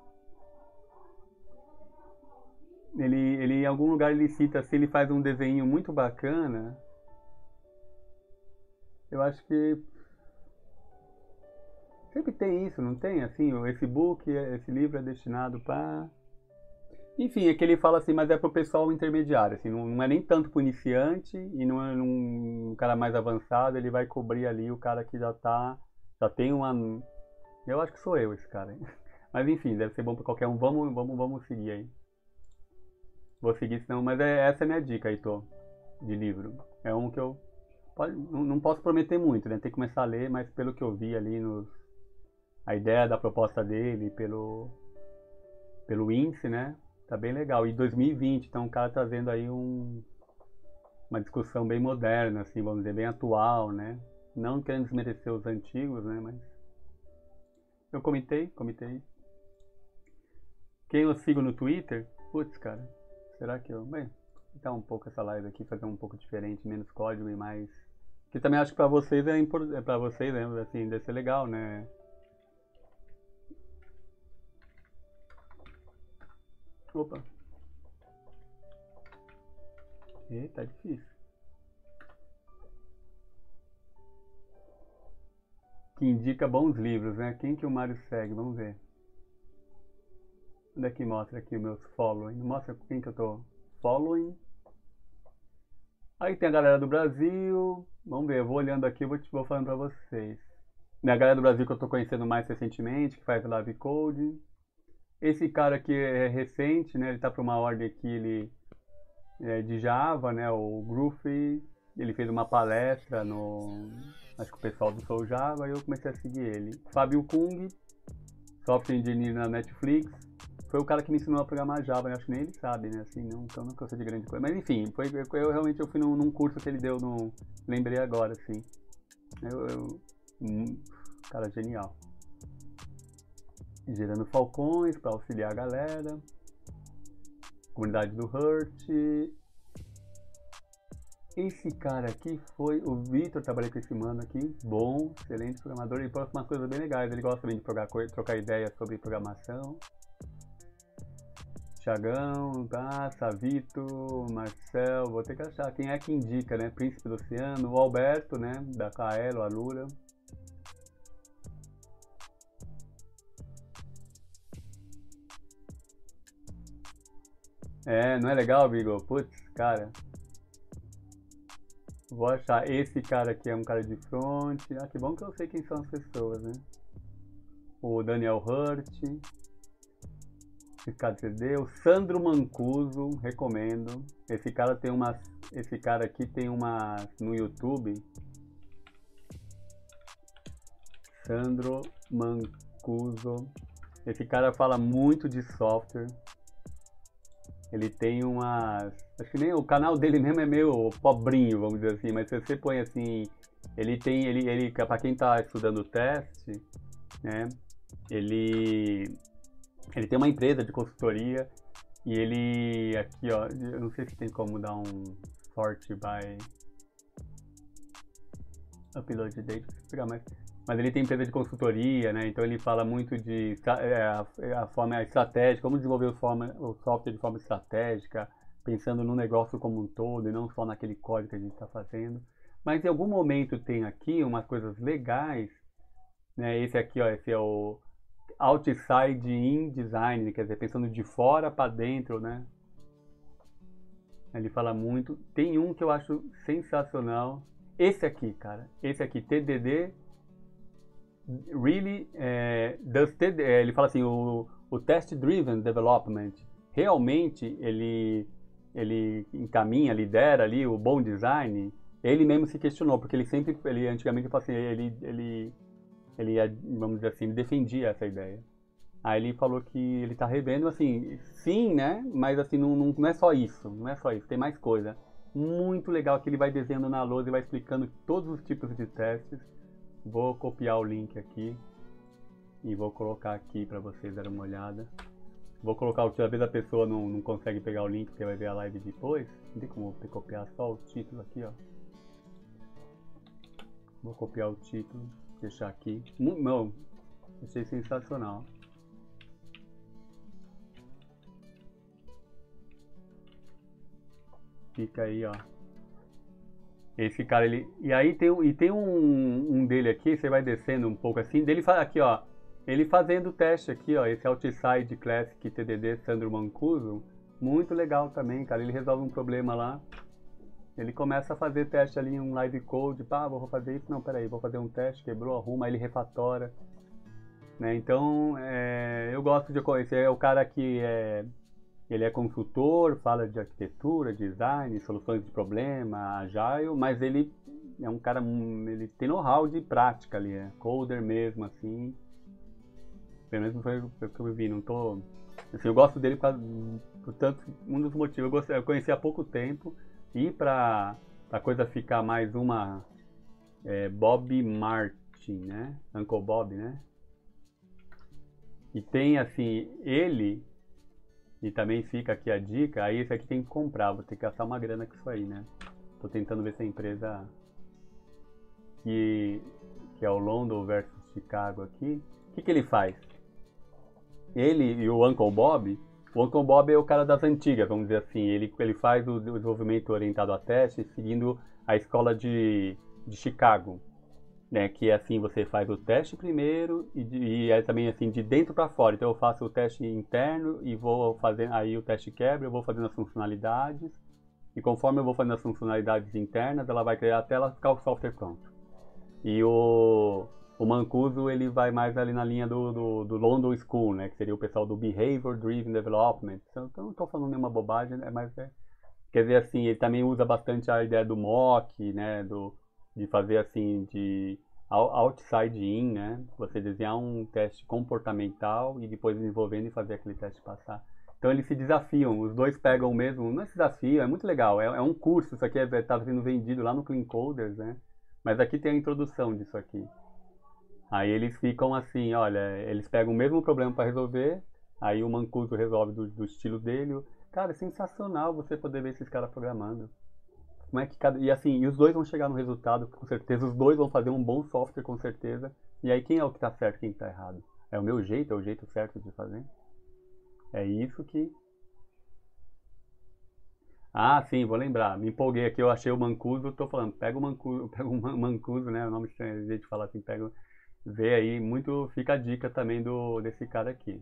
Ele, ele em algum lugar ele cita assim, ele faz um desenho muito bacana. Eu acho que sempre tem isso, não tem? Assim, esse book, esse livro é destinado para... Enfim, é que ele fala assim, mas é pro pessoal intermediário, assim, não, não é nem tanto pro iniciante e não é um cara mais avançado, ele vai cobrir ali o cara que já tá, já tem uma... Eu acho que sou eu esse cara, hein? Mas enfim, deve ser bom pra qualquer um, vamos, vamos, vamos seguir aí. Vou seguir senão, mas é, essa é a minha dica, Heitor, de livro. É um que eu, pode, não, não posso prometer muito, né, tem que começar a ler, mas pelo que eu vi ali, nos, a ideia da proposta dele, pelo, pelo índice, né, tá bem legal. E dois mil e vinte, então o cara trazendo aí um, uma discussão bem moderna, assim, vamos dizer, bem atual, né? Não querendo desmerecer os antigos, né? Mas eu comentei, comentei. Quem eu sigo no Twitter, putz, cara, será que eu... Bem, vou tentar um pouco essa live aqui, fazer um pouco diferente, menos código e mais... Que também acho que pra vocês é importante, é pra vocês, né? Assim, deve ser legal, né? Opa. Eita, tá difícil. Que indica bons livros, né? Quem que o Mário segue? Vamos ver. Onde é que mostra aqui os meus following? Mostra quem que eu tô following. Aí tem a galera do Brasil. Vamos ver, eu vou olhando aqui e vou, vou falando pra vocês. A galera do Brasil que eu tô conhecendo mais recentemente, que faz live code. Esse cara aqui é recente, né? Ele tá para uma ordem aqui, ele é de Java, né? O Groovy. Ele fez uma palestra no... Acho que o pessoal do Soul Java, e eu comecei a seguir ele. Fábio Kung, Software Engineer na Netflix. Foi o cara que me ensinou a programar Java, né? Acho que nem ele sabe, né? Assim, não, então não cansa de grande coisa. Mas enfim, foi, eu, eu realmente eu fui num, num curso que ele deu, no, lembrei agora, assim. Eu, eu, hum, cara genial. Gerando falcões para auxiliar a galera. Comunidade do Hurt. Esse cara aqui foi o Vitor, trabalhei com esse mano aqui, bom, excelente programador, ele posta umas coisas bem legais, ele gosta também de trocar, trocar ideias sobre programação. Thiagão, tá, Savito, Marcel, vou ter que achar quem é que indica, né, Príncipe do Oceano, o Alberto, né, da Kaelo, a Lura. É, não é legal, Vigo? Putz, cara. Vou achar. Esse cara aqui é um cara de front. Ah, que bom que eu sei quem são as pessoas, né? O Daniel Hurt. Ricardo C D. O Sandro Mancuso, recomendo. Esse cara tem umas... Esse cara aqui tem uma... No YouTube. Sandro Mancuso. Esse cara fala muito de software. Ele tem umas... Acho que nem o canal dele mesmo é meio pobrinho, vamos dizer assim. Mas se você põe assim... Ele tem... Ele, ele, para quem está estudando teste, né? Ele... Ele tem uma empresa de consultoria. E ele... Aqui, ó... Eu não sei se tem como dar um sort by... Upload data, vou pegar mais. Mas ele tem empresa de consultoria, né? Então ele fala muito de é, a, a forma estratégica, como desenvolver o, forma, o software de forma estratégica, pensando no negócio como um todo e não só naquele código que a gente está fazendo. Mas em algum momento tem aqui umas coisas legais, né? Esse aqui, ó, esse é o Outside In Design, quer dizer, pensando de fora para dentro, né? Ele fala muito. Tem um que eu acho sensacional. Esse aqui, cara. Esse aqui, T D D. Really, é, does T D, é, ele fala assim, o, o Test Driven Development, realmente ele, ele encaminha, lidera ali o bom design. Ele mesmo se questionou, porque ele sempre, ele antigamente assim, ele, ele, ele, vamos dizer assim, defendia essa ideia. Aí ele falou que ele tá revendo, assim, sim, né? Mas assim, não, não, não é só isso, não é só isso, tem mais coisa. Muito legal que ele vai desenhando na lousa e vai explicando todos os tipos de testes. Vou copiar o link aqui e vou colocar aqui para vocês darem uma olhada. Vou colocar o título, às vezes a pessoa não, não consegue pegar o link porque vai ver a live depois. Não tem como copiar só o título aqui, ó. Vou copiar o título, deixar aqui. Não, achei sensacional. Fica aí, ó. Esse cara, ele... E aí tem, e tem um, um dele aqui, você vai descendo um pouco assim, dele faz aqui, ó. Ele fazendo o teste aqui, ó. Esse Outside Classic T D D Sandro Mancuso. Muito legal também, cara. Ele resolve um problema lá. Ele começa a fazer teste ali em um live code. Pá, vou fazer isso. Não, peraí, vou fazer um teste. Quebrou, arruma, aí ele refatora. Né? Então, é, eu gosto de... Esse é o cara que é... Ele é consultor, fala de arquitetura, design, soluções de problema, agile, mas ele é um cara, ele tem know-how de prática ali, é coder mesmo, assim. Pelo menos foi o que eu vi, não tô... Assim, eu gosto dele por causa, portanto, um dos motivos, eu, gostei, eu conheci há pouco tempo, e pra a coisa ficar mais uma é, Bob Martin, né? Uncle Bob, né? E tem, assim, ele... E também fica aqui a dica, aí esse aqui tem que comprar, vou ter que gastar uma grana com isso aí, né? Tô tentando ver se a empresa que, que é o London versus Chicago aqui, o que, que ele faz? Ele e o Uncle Bob, o Uncle Bob é o cara das antigas, vamos dizer assim, ele, ele faz o desenvolvimento orientado a testes seguindo a escola de, de Chicago. Né, que é assim, você faz o teste primeiro e, e é também assim de dentro para fora. Então eu faço o teste interno e vou fazendo, aí o teste quebra, eu vou fazendo as funcionalidades e conforme eu vou fazendo as funcionalidades internas, ela vai criar até ela ficar o software pronto. E o, o Mancuso ele vai mais ali na linha do, do, do London School, né, que seria o pessoal do Behavior Driven Development. Então eu não estou falando nenhuma bobagem, né, mas é, quer dizer assim, ele também usa bastante a ideia do mock, né, do de fazer assim de outside in, né? Você desenhar um teste comportamental e depois desenvolvendo e fazer aquele teste passar. Então eles se desafiam, os dois pegam o mesmo, não é desafio, é muito legal, é, é um curso, isso aqui está sendo vendido lá no Clean Coders, né? Mas aqui tem a introdução disso aqui. Aí eles ficam assim, olha, eles pegam o mesmo problema para resolver, aí o Mancuso resolve do, do estilo dele. Cara, é sensacional você poder ver esses caras programando. Como é que cada... E assim, e os dois vão chegar no resultado, com certeza. Os dois vão fazer um bom software, com certeza. E aí, quem é o que está certo e quem está errado? É o meu jeito? É o jeito certo de fazer? É isso que... Ah, sim, vou lembrar. Me empolguei aqui, eu achei o Mancuso. Tô falando, pega o Mancuso, pega o Mancuso, né? O nome estranho, jeito de falar assim, pega... Vê aí, muito... Fica a dica também do, desse cara aqui.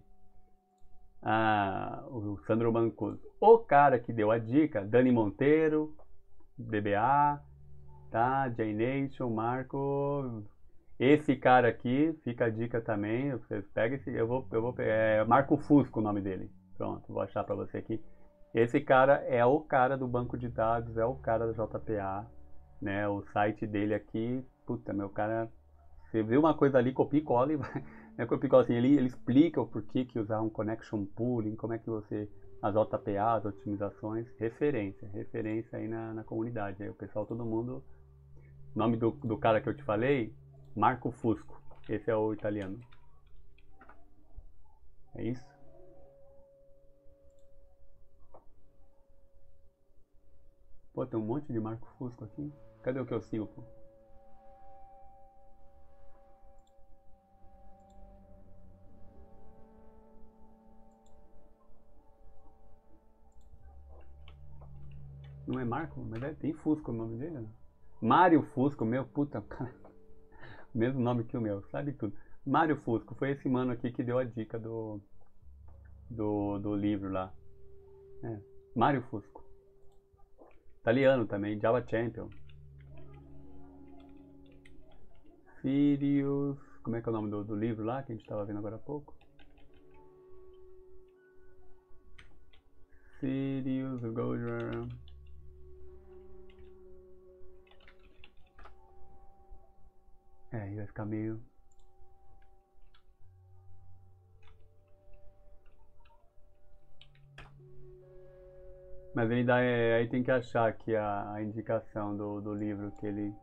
Ah, o Sandro Mancuso. O cara que deu a dica, Dani Monteiro... D B A, tá? J-Nation, Marco. Esse cara aqui, fica a dica também. Vocês pegam esse. Eu vou, eu vou pegar. É Marco Fusco o nome dele. Pronto, vou achar pra você aqui. Esse cara é o cara do banco de dados, é o cara da J P A, né? O site dele aqui, puta, meu cara. Você vê uma coisa ali, copia e cola e vai. É copia e cola assim. Ele, ele explica o porquê que usar um connection pooling, como é que você. As J P A, as otimizações, referência, referência aí na, na comunidade. Aí o pessoal, todo mundo. O nome do, do cara que eu te falei, Marco Fusco. Esse é o italiano. É isso? Pô, tem um monte de Marco Fusco aqui. Cadê o que eu sigo, pô? é Marco, mas é, tem Fusco o nome dele. Né? Mário Fusco, meu, puta, cara. Mesmo nome que o meu, sabe tudo. Mário Fusco, foi esse mano aqui que deu a dica do, do, do livro lá. É, Mário Fusco. Italiano também, Java Champion. Sirius, como é que é o nome do, do livro lá que a gente estava vendo agora há pouco? Sirius, Golden. É, aí vai ficar meio. Mas ele dá, é, aí tem que achar aqui a, a indicação do, do livro que ele.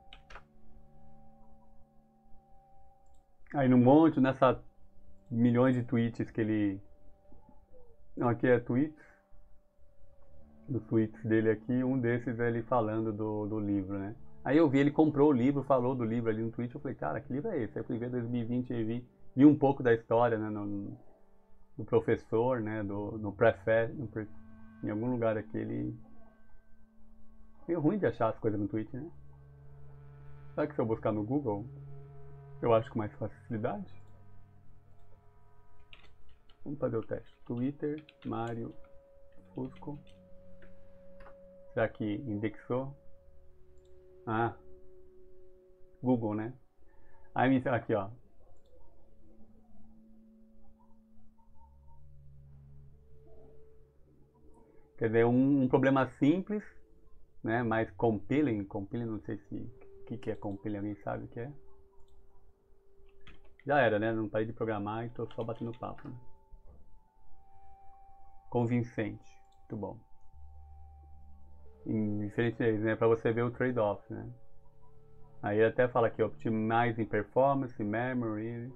Aí no monte, nessa milhões de tweets que ele. Não, aqui é tweets. Dos tweets dele aqui, um desses é ele falando do, do livro, né? Aí eu vi, ele comprou o livro, falou do livro ali no tweet, eu falei, cara, que livro é esse? Aí eu fui ver dois mil e vinte e vi, vi um pouco da história, né, no, do professor, né, do, no prefé, no pre, em algum lugar aqui, ele... Meio ruim de achar as coisas no tweet, né? Será que se eu buscar no Google, eu acho com mais facilidade? Vamos fazer o teste. Twitter, Mário Fusco. Será que indexou? Ah, Google, né? Aí aqui, ó. Quer dizer, um, um problema simples, né? Mais compelling, compelling, não sei se o que, que é compelling, alguém sabe o que é? Já era, né? Não parei de programar e tô só batendo papo. Né? Convincente, muito bom. Em diferentes vezes, né? Para você ver o trade-off, né? Aí ele até fala aqui, optimizing performance, memory.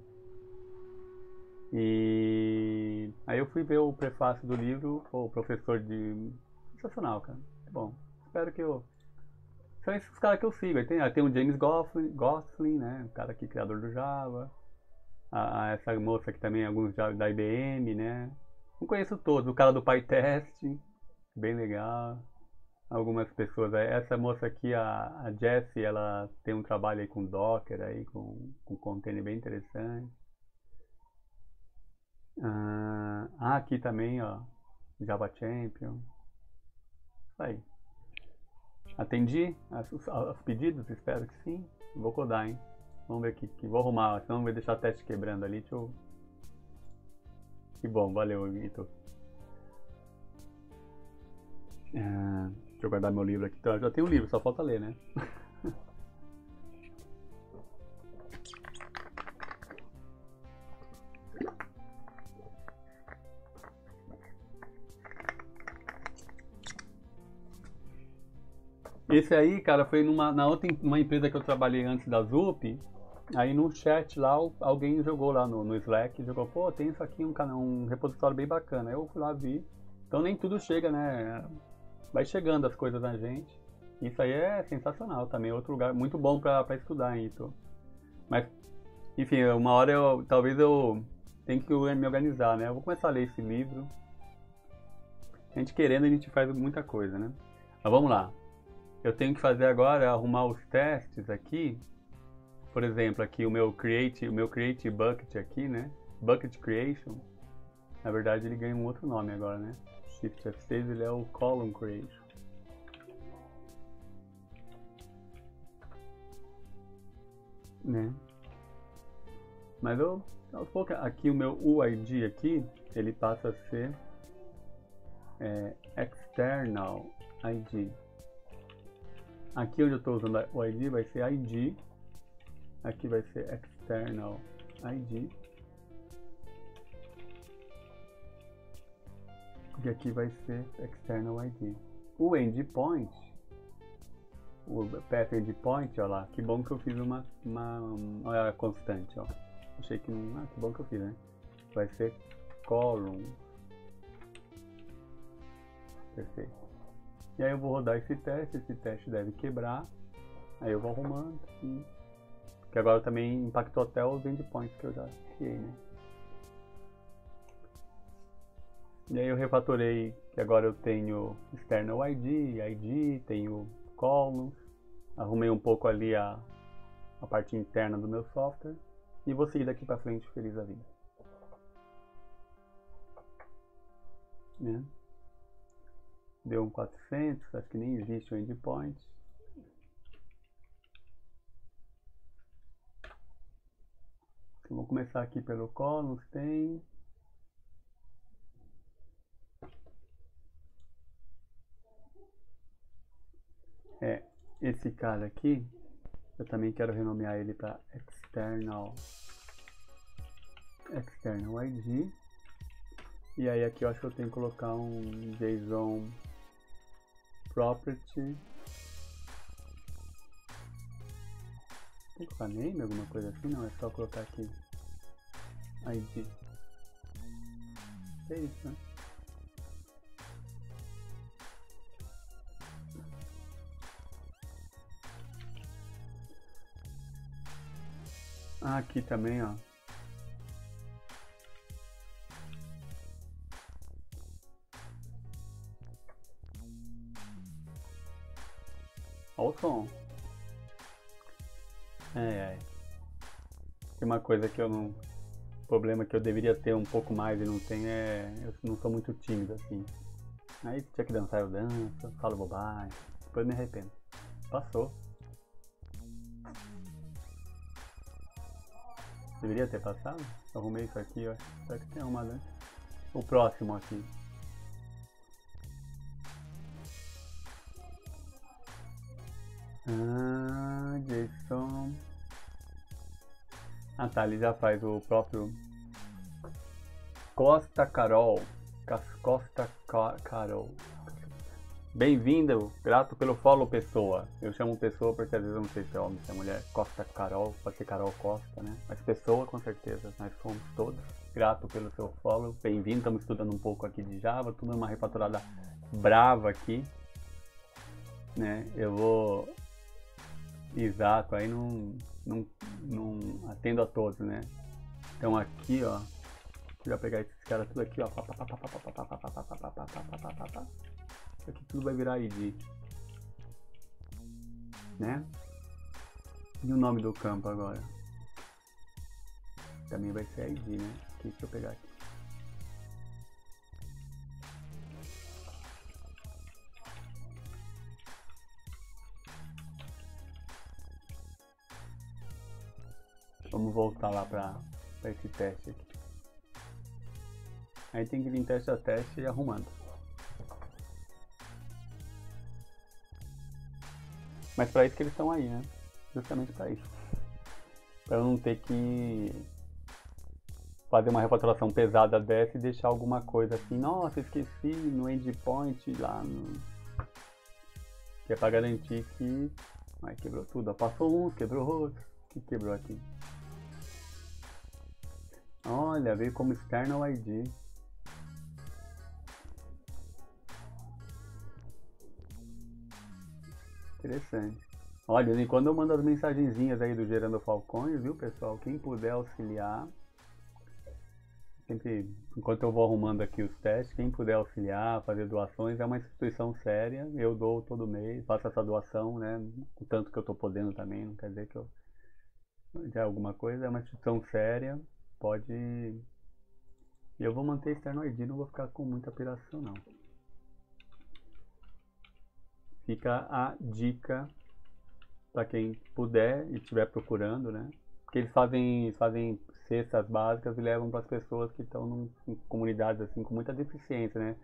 E aí eu fui ver o prefácio do livro, o professor de... Sensacional, cara. Bom, espero que eu... São esses caras que eu sigo. Aí tem, aí tem o James Gosling, Gosling, né? O cara aqui, criador do Java. A, a essa moça aqui também, alguns da I B M, né? Não conheço todos. O cara do PyTest, bem legal. Algumas pessoas, essa moça aqui, a, a Jessie, ela tem um trabalho aí com Docker, aí, com, com container bem interessante. Ah, aqui também, ó, Java Champion. Isso aí. Atendi os pedidos? Espero que sim. Vou codar, hein? Vamos ver aqui, que vou arrumar, senão vai deixar o teste quebrando ali. Deixa eu... Que bom, valeu, Vitor. Ah, deixa eu guardar meu livro aqui. Então, eu já tenho um livro, só falta ler, né? Esse aí, cara, foi numa, na outra uma empresa que eu trabalhei antes da Zup. Aí no chat lá, alguém jogou lá no, no Slack, jogou, pô, tem isso aqui, um, canal, um repositório bem bacana. Aí eu fui lá, vi. Então nem tudo chega, né? Vai chegando as coisas na gente. Isso aí é sensacional também, outro lugar muito bom pra, pra estudar, Ito. Mas, enfim, uma hora eu, talvez eu tenha que me organizar, né? Eu vou começar a ler esse livro. A gente querendo, a gente faz muita coisa, né? Mas vamos lá. Eu tenho que fazer agora, arrumar os testes aqui. Por exemplo, aqui o meu create, o meu create bucket aqui, né? Bucket creation. Na verdade, ele ganha um outro nome agora, né? Shift F seis, ele é o column creation. Né? Mas eu, aos poucos, aqui o meu U I D aqui, ele passa a ser é, external I D. Aqui onde eu estou usando o I D vai ser I D. Aqui vai ser external I D. E aqui vai ser external I D. O endpoint, o path endpoint, olha lá, que bom que eu fiz uma, uma, uma olha a constante, ó. Achei que não, ah, que bom que eu fiz, né? Vai ser column. Perfeito. E aí eu vou rodar esse teste, esse teste deve quebrar. Aí eu vou arrumando, assim. Que agora também impactou até os endpoints que eu já criei, né? E aí eu refatorei que agora eu tenho external I D, I D, tenho columns, arrumei um pouco ali a, a parte interna do meu software e vou seguir daqui para frente feliz da vida. Né? Deu um quatrocentos, acho que nem existe o endpoint. Então, vamos começar aqui pelo columns, tem... É, esse cara aqui, eu também quero renomear ele para external, external I D. E aí aqui eu acho que eu tenho que colocar um JSON property. Tem que colocar name, alguma coisa assim? Não, é só colocar aqui I D. É isso, né? Ah, aqui também, ó. Olha o som. É, é. Tem uma coisa que eu não... problema que eu deveria ter um pouco mais e não tenho é... eu não sou muito tímido, assim. Aí tinha que dançar, eu danço, falo bobagem. Depois me arrependo. Passou. Deveria ter passado? Arrumei isso aqui, ó. Espero que tenha arrumado antes. O próximo aqui. Ah, JSON. Ah tá, ele já faz o próprio Costa Carol. Costa Carol. Bem-vindo, grato pelo follow, pessoa. Eu chamo pessoa porque às vezes eu não sei se é homem, se é mulher. Costa Carol, pode ser Carol Costa, né? Mas pessoa, com certeza, nós somos todos. Grato pelo seu follow. Bem-vindo, estamos estudando um pouco aqui de Java, tudo uma refatorada brava aqui. Né? Eu vou... Exato, aí não, não, não atendo a todos, né? Então aqui, ó, vou pegar esses caras tudo aqui, ó. Isso aqui tudo vai virar I D, né? E o nome do campo agora? Também vai ser I D, né? Aqui, deixa eu pegar aqui. Vamos voltar lá para esse teste aqui. Aí tem que vir teste a teste e arrumando. Mas para isso que eles estão aí, né? Justamente para isso. Para eu não ter que fazer uma refatoração pesada dessa e deixar alguma coisa assim, nossa, esqueci no endpoint lá no... Que é para garantir que... Ai, quebrou tudo. Passou um, quebrou outro. O que quebrou aqui? Olha, veio como external I D. Interessante. Olha, e quando eu mando as mensagenzinhas aí do Gerando Falcões, viu, pessoal? Quem puder auxiliar, sempre, enquanto eu vou arrumando aqui os testes, quem puder auxiliar, fazer doações, é uma instituição séria. Eu dou todo mês, faço essa doação, né? O tanto que eu tô podendo também, não quer dizer que eu já é alguma coisa, é uma instituição séria, pode... E eu vou manter externo I D, não vou ficar com muita piração, não. Fica a dica para quem puder e estiver procurando, né? Porque eles fazem, fazem cestas básicas e levam para as pessoas que estão em comunidades assim com muita deficiência, né?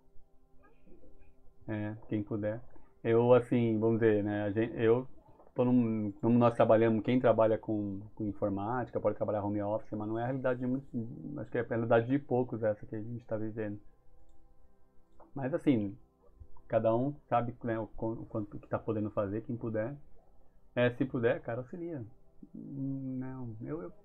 É, quem puder. Eu, assim, vamos dizer, né? A gente, eu, tô num, como nós trabalhamos, quem trabalha com, com informática pode trabalhar home office, mas não é a realidade de muitos, acho que é a realidade de poucos essa que a gente está vivendo. Mas assim, cada um sabe, né, o, o quanto que está podendo fazer, quem puder. É, se puder, cara, auxilia. Não, eu, eu...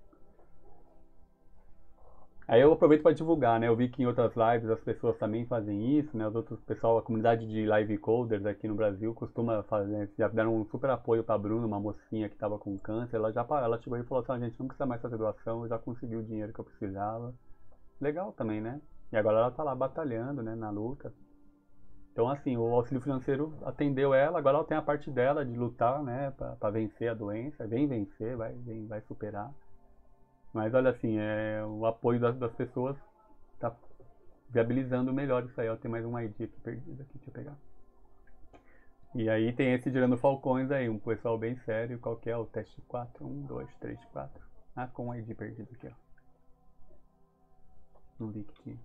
Aí eu aproveito para divulgar, né? Eu vi que em outras lives as pessoas também fazem isso, né? Os outros pessoal, a comunidade de live coders aqui no Brasil costuma fazer, já deram um super apoio para Bruna, uma mocinha que estava com câncer. Ela já ela chegou e falou assim: a gente não precisa mais fazer doação, eu já consegui o dinheiro que eu precisava. Legal também, né? E agora ela tá lá batalhando, né? Na luta. Então, assim, o auxílio financeiro atendeu ela, agora ela tem a parte dela de lutar, né, para vencer a doença, vem vencer, vai, vem, vai superar. Mas olha assim, é, o apoio das, das pessoas está viabilizando melhor isso aí. Eu tenho mais um I D aqui perdido aqui, deixa eu pegar. E aí tem esse Girando Falcões aí, um pessoal bem sério. Qual que é o teste quatro? um, dois, três, quatro. Ah, com o I D perdido aqui, ó. Não vi que tinha.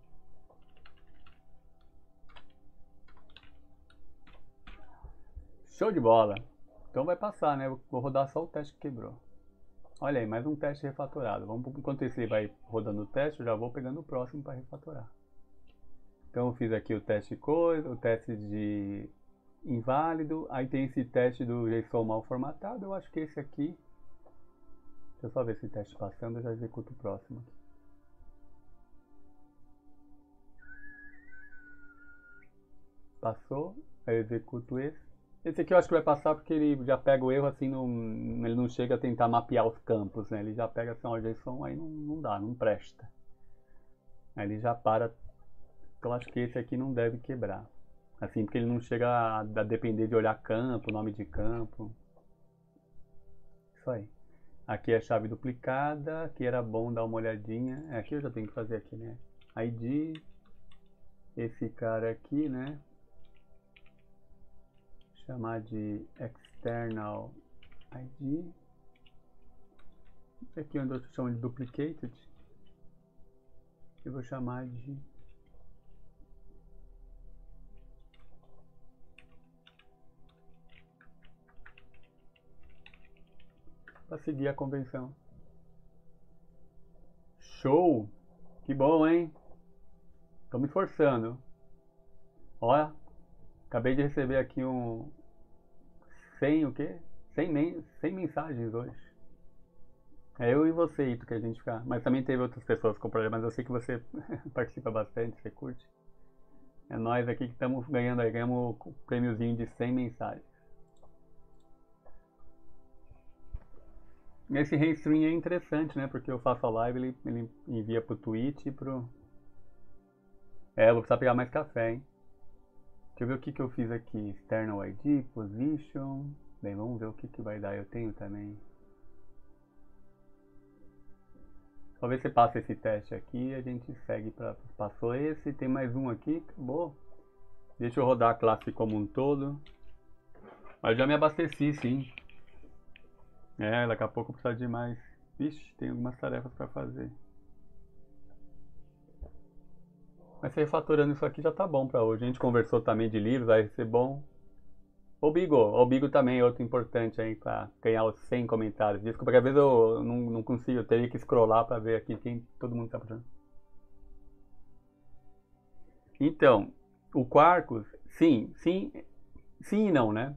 Show de bola! Então vai passar, né? Vou rodar só o teste que quebrou. Olha aí, mais um teste refatorado. Vamos, enquanto esse vai rodando o teste, eu já vou pegando o próximo para refatorar. Então eu fiz aqui o teste coisa, o teste de inválido, aí tem esse teste do JSON mal formatado. Eu acho que esse aqui, deixa eu só ver esse teste passando, eu já executo o próximo aqui. Passou, aí eu executo esse. Esse aqui eu acho que vai passar porque ele já pega o erro assim, não, ele não chega a tentar mapear os campos, né? Ele já pega assim, ó, JSON, aí não, não dá, não presta. Aí ele já para. Então acho que esse aqui não deve quebrar. Assim, porque ele não chega a, a depender de olhar campo, nome de campo. Isso aí. Aqui é a chave duplicada, aqui era bom dar uma olhadinha. É, aqui eu já tenho que fazer aqui, né? I D. Esse cara aqui, né? Chamar de external I D. Aqui onde eu chamo de duplicated, eu vou chamar de para seguir a convenção. Show! Que bom, hein? Tô me esforçando. Olha, acabei de receber aqui um cem o quê? cem, men cem mensagens hoje. É eu e você, Ito, que a gente fica. Mas também teve outras pessoas com problema, mas eu sei que você participa bastante, você curte. É nós aqui que estamos ganhando aí, ganhamos um prêmiozinho de cem mensagens. Esse restream é interessante, né? Porque eu faço a live, ele, ele envia pro Twitch e pro... É, eu vou precisar pegar mais café, hein? Deixa eu ver o que, que eu fiz aqui. External I D, Position... Bem, vamos ver o que, que vai dar. Eu tenho também. Só ver se passa esse teste aqui e a gente segue para... Passou esse, tem mais um aqui, acabou. Deixa eu rodar a classe como um todo. Mas já me abasteci, sim. É, daqui a pouco eu preciso de mais. Vixe, tem algumas tarefas para fazer. Mas refatorando isso aqui já tá bom para hoje. A gente conversou também de livros, vai ser bom. O Bigo, o Bigo também é outro importante aí para ganhar os cem comentários. Desculpa, porque às vezes eu não, não consigo, eu teria que scrollar para ver aqui quem todo mundo tá fazendo. Então, o Quarkus, sim, sim, sim e não, né?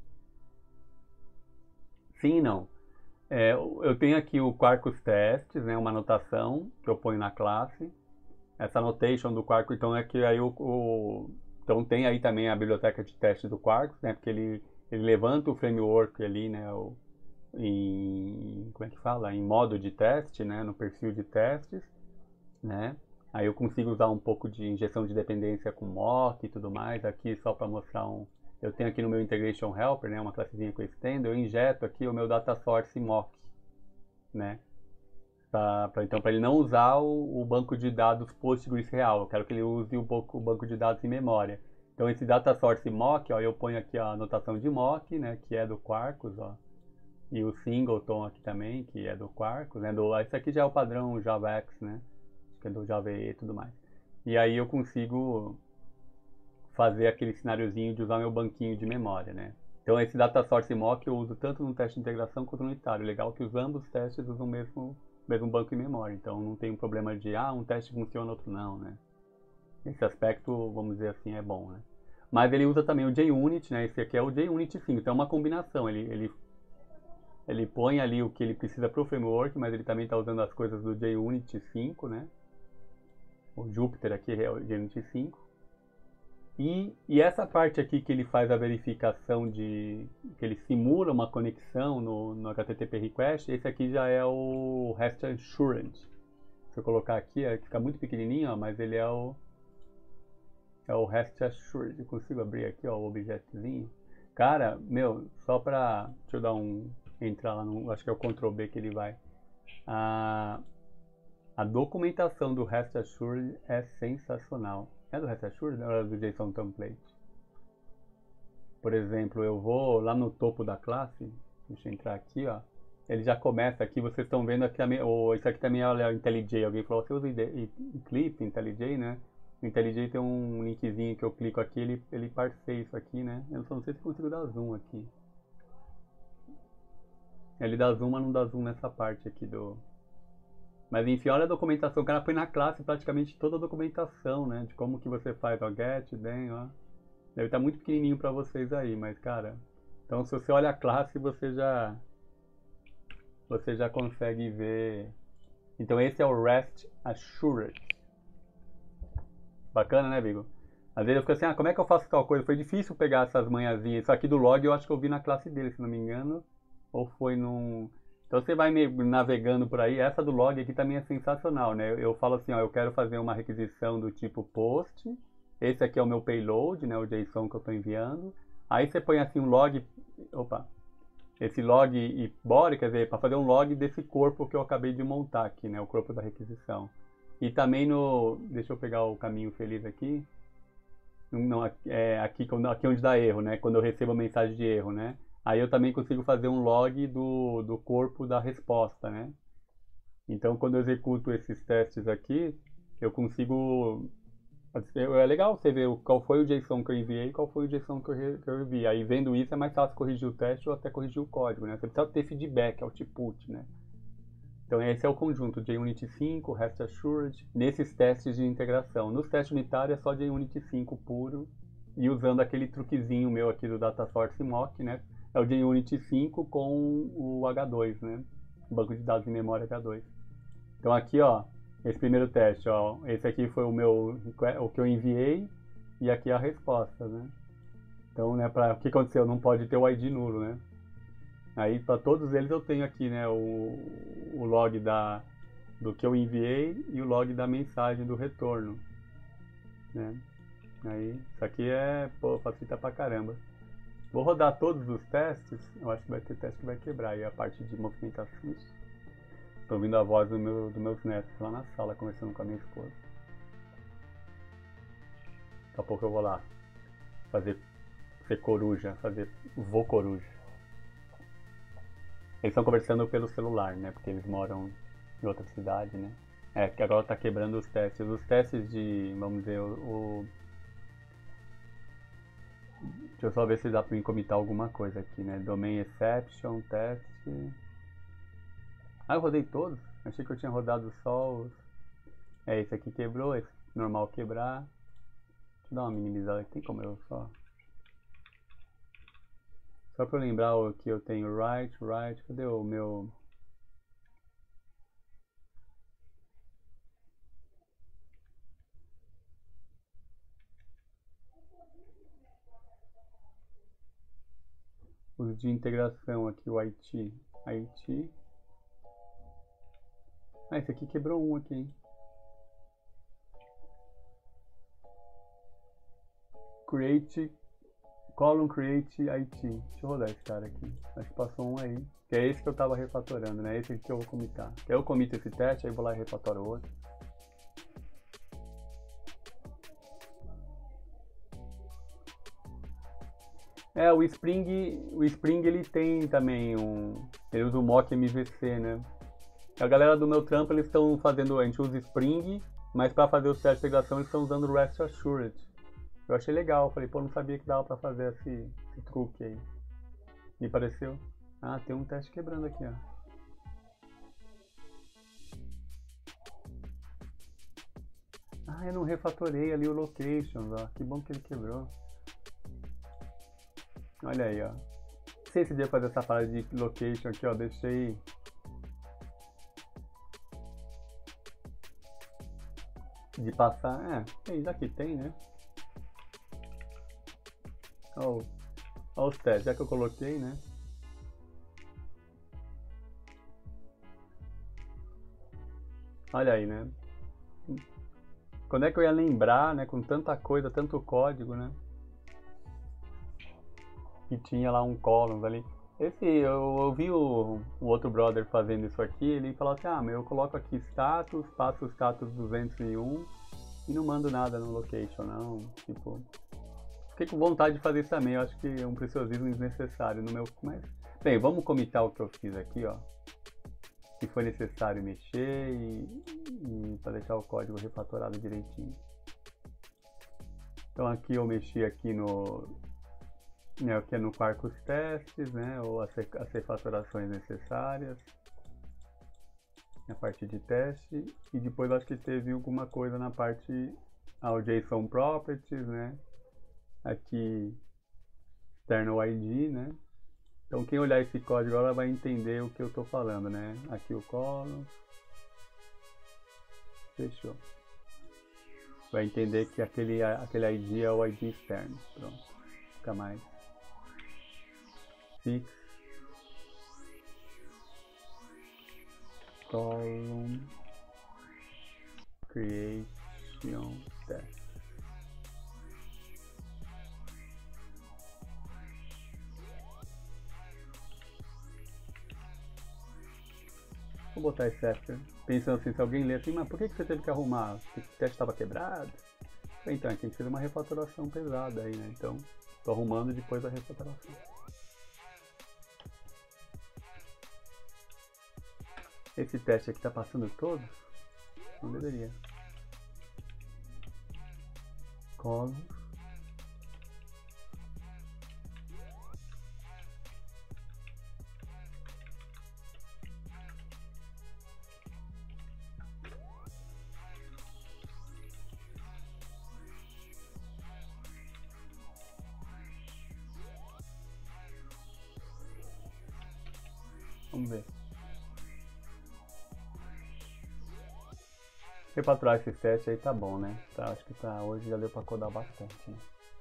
Sim e não. É, eu tenho aqui o Quarkus Testes, né, uma anotação que eu ponho na classe. Essa annotation do Quarkus, então é que aí o, o então tem aí também a biblioteca de testes do Quarkus, né, porque ele, ele levanta o framework ali, né, o, em, como é que fala? Em modo de teste, né, no perfil de testes, né. Aí eu consigo usar um pouco de injeção de dependência com mock e tudo mais, aqui só para mostrar um... Eu tenho aqui no meu Integration Helper, né, uma classezinha que eu estendo, eu injeto aqui o meu data source mock, né, pra, pra, então para ele não usar o, o banco de dados Postgres real, eu quero que ele use um pouco o banco de dados em memória. Então esse data source mock, ó, eu ponho aqui a anotação de mock, né, que é do Quarkus, ó, e o singleton aqui também, que é do Quarkus, né, do, esse aqui já é o padrão JavaX, né, que é do Java E e tudo mais. E aí eu consigo fazer aquele cenáriozinho de usar meu banquinho de memória, né? Então esse data source mock eu uso tanto no teste de integração quanto no unitário. Legal que os ambos testes usam o mesmo, mesmo banco de memória, então não tem um problema de, ah, um teste funciona, outro não, né? Esse aspecto, vamos dizer assim, é bom, né? Mas ele usa também o JUnit, né? Esse aqui é o JUnit cinco, então é uma combinação, ele, ele, ele põe ali o que ele precisa para o framework, mas ele também está usando as coisas do JUnit cinco, né? O Jupyter aqui é o JUnit cinco. E, e essa parte aqui que ele faz a verificação de... que ele simula uma conexão no, no H T T P request, esse aqui já é o REST Assurance. Se eu colocar aqui, é, fica muito pequenininho, ó, mas ele é o... É o Rest Assured. Eu consigo abrir aqui, ó, o objetozinho. Cara, meu, só pra... Deixa eu dar um... Entrar lá no... Acho que é o control B que ele vai. A, a documentação do Rest Assured é sensacional. É do Rest Assured ou é do JSON Template? Por exemplo, eu vou lá no topo da classe. Deixa eu entrar aqui, ó. Ele já começa aqui, vocês estão vendo aqui, oh, isso aqui também é o IntelliJ. Alguém falou, você usa Eclipse, IntelliJ, né? O IntelliJ tem um linkzinho que eu clico aqui, ele, ele parseia isso aqui, né? Eu só não sei se consigo dar zoom aqui. Ele dá zoom, mas não dá zoom nessa parte aqui do... Mas enfim, olha a documentação. O cara põe na classe praticamente toda a documentação, né? De como que você faz o get, then, ó. Deve estar muito pequenininho pra vocês aí, mas cara... Então se você olha a classe, você já... Você já consegue ver... Então esse é o Rest Assured. Bacana, né, Bigo? Às vezes eu fico assim, ah, como é que eu faço tal coisa? Foi difícil pegar essas manhãzinhas. Isso aqui do log eu acho que eu vi na classe dele, se não me engano. Ou foi num... Então você vai navegando por aí. Essa do log aqui também é sensacional, né? Eu, eu falo assim, ó, eu quero fazer uma requisição do tipo post. Esse aqui é o meu payload, né? O JSON que eu estou enviando. Aí você põe assim um log... Opa! Esse log e body, quer dizer, para fazer um log desse corpo que eu acabei de montar aqui, né? O corpo da requisição. E também no... Deixa eu pegar o caminho feliz aqui. Não, é aqui, aqui onde dá erro, né? Quando eu recebo a mensagem de erro, né? Aí eu também consigo fazer um log do, do corpo da resposta, né? Então, quando eu executo esses testes aqui, eu consigo... É legal você ver qual foi o JSON que eu enviei e qual foi o JSON que eu, que eu enviei. Aí, vendo isso, é mais fácil corrigir o teste ou até corrigir o código, né? Você precisa ter feedback, output, né? Então, esse é o conjunto JUnit cinco, Rest Assured, nesses testes de integração. Nos testes unitários é só JUnit cinco puro e usando aquele truquezinho meu aqui do DataSource Mock, né? É o JUnit cinco com o H dois, né? O banco de dados de memória H dois. Então aqui, ó, esse primeiro teste, ó, esse aqui foi o meu, o que eu enviei e aqui a resposta, né? Então, né, para o que aconteceu? Não pode ter o I D nulo, né? Aí para todos eles eu tenho aqui, né, o, o log da, do que eu enviei e o log da mensagem do retorno, né? Aí, isso aqui é, pô, facilita pra caramba. Vou rodar todos os testes, eu acho que vai ter teste que vai quebrar aí a parte de movimentações. Estou ouvindo a voz do meu, dos meus netos lá na sala, conversando com a minha esposa. Daqui a pouco eu vou lá fazer, ser coruja, fazer voo coruja. Eles estão conversando pelo celular, né? Porque eles moram em outra cidade, né? É, que agora está quebrando os testes. Os testes de, vamos dizer, o... o... Deixa eu só ver se dá para me comitar alguma coisa aqui, né? Domain exception, teste... Ah, eu rodei todos? Achei que eu tinha rodado só os... É, esse aqui quebrou, esse normal quebrar. Deixa eu dar uma minimizada aqui, tem como eu só... Só pra eu lembrar o que eu tenho, right, right, cadê o meu... Os de integração aqui, o I T. I T. Ah, esse aqui quebrou um aqui, hein? Create, column create I T. Deixa eu rodar esse cara aqui. Acho que passou um aí. Que é esse que eu tava refatorando, né? Esse aqui que eu vou comitar. Eu comito esse teste, aí vou lá e refatoro o outro. É, o Spring, o Spring ele tem também um... Ele usa o mock M V C, né? A galera do meu trampo, eles estão fazendo... A gente usa Spring, mas para fazer o teste de integração eles estão usando o Rest Assured. Eu achei legal, falei, pô, não sabia que dava pra fazer esse, esse truque aí. Me pareceu. Ah, tem um teste quebrando aqui, ó. Ah, eu não refatorei ali o location, ó. Que bom que ele quebrou. Olha aí, ó. Não sei se devia fazer essa parada de location aqui, ó. Deixei... De passar... É, tem, já que tem, né? Ó, ó os testes, já que eu coloquei, né? Olha aí, né? quando é que eu ia lembrar, né, com tanta coisa, tanto código, né? Que tinha lá um columns ali. Esse, eu ouvi o, o outro brother fazendo isso aqui, ele falou assim, ah, meu, eu coloco aqui status, passo o status duzentos e um e não mando nada no location, não, tipo... Fiquei com vontade de fazer isso também, eu acho que é um preciosismo desnecessário no meu... Mas, bem, vamos comitar o que eu fiz aqui, ó. Se foi necessário mexer e, e para deixar o código refatorado direitinho. Então aqui eu mexi aqui no... Né, aqui é no Quarkus testes, né, ou as, as refatorações necessárias. A parte de teste. E depois acho que teve alguma coisa na parte... Ah, o JSON Properties, né. Aqui, external I D, né? Então quem olhar esse código agora vai entender o que eu estou falando, né? Aqui o column. Fechou. Vai entender que aquele, aquele I D é o I D externo. Pronto. Fica mais. Fix. Column. Creation test. Vou botar esse after, pensando assim, se alguém ler assim, mas por que você teve que arrumar? Porque o teste estava quebrado? Então, a gente fez uma refatoração pesada aí, né? Então, estou arrumando depois da refatoração. Esse teste aqui está passando todos? Não deveria. Column. Vamos ver. Refaturar esse teste aí tá bom, né? Tá, acho que tá, hoje já deu pra codar bastante, né?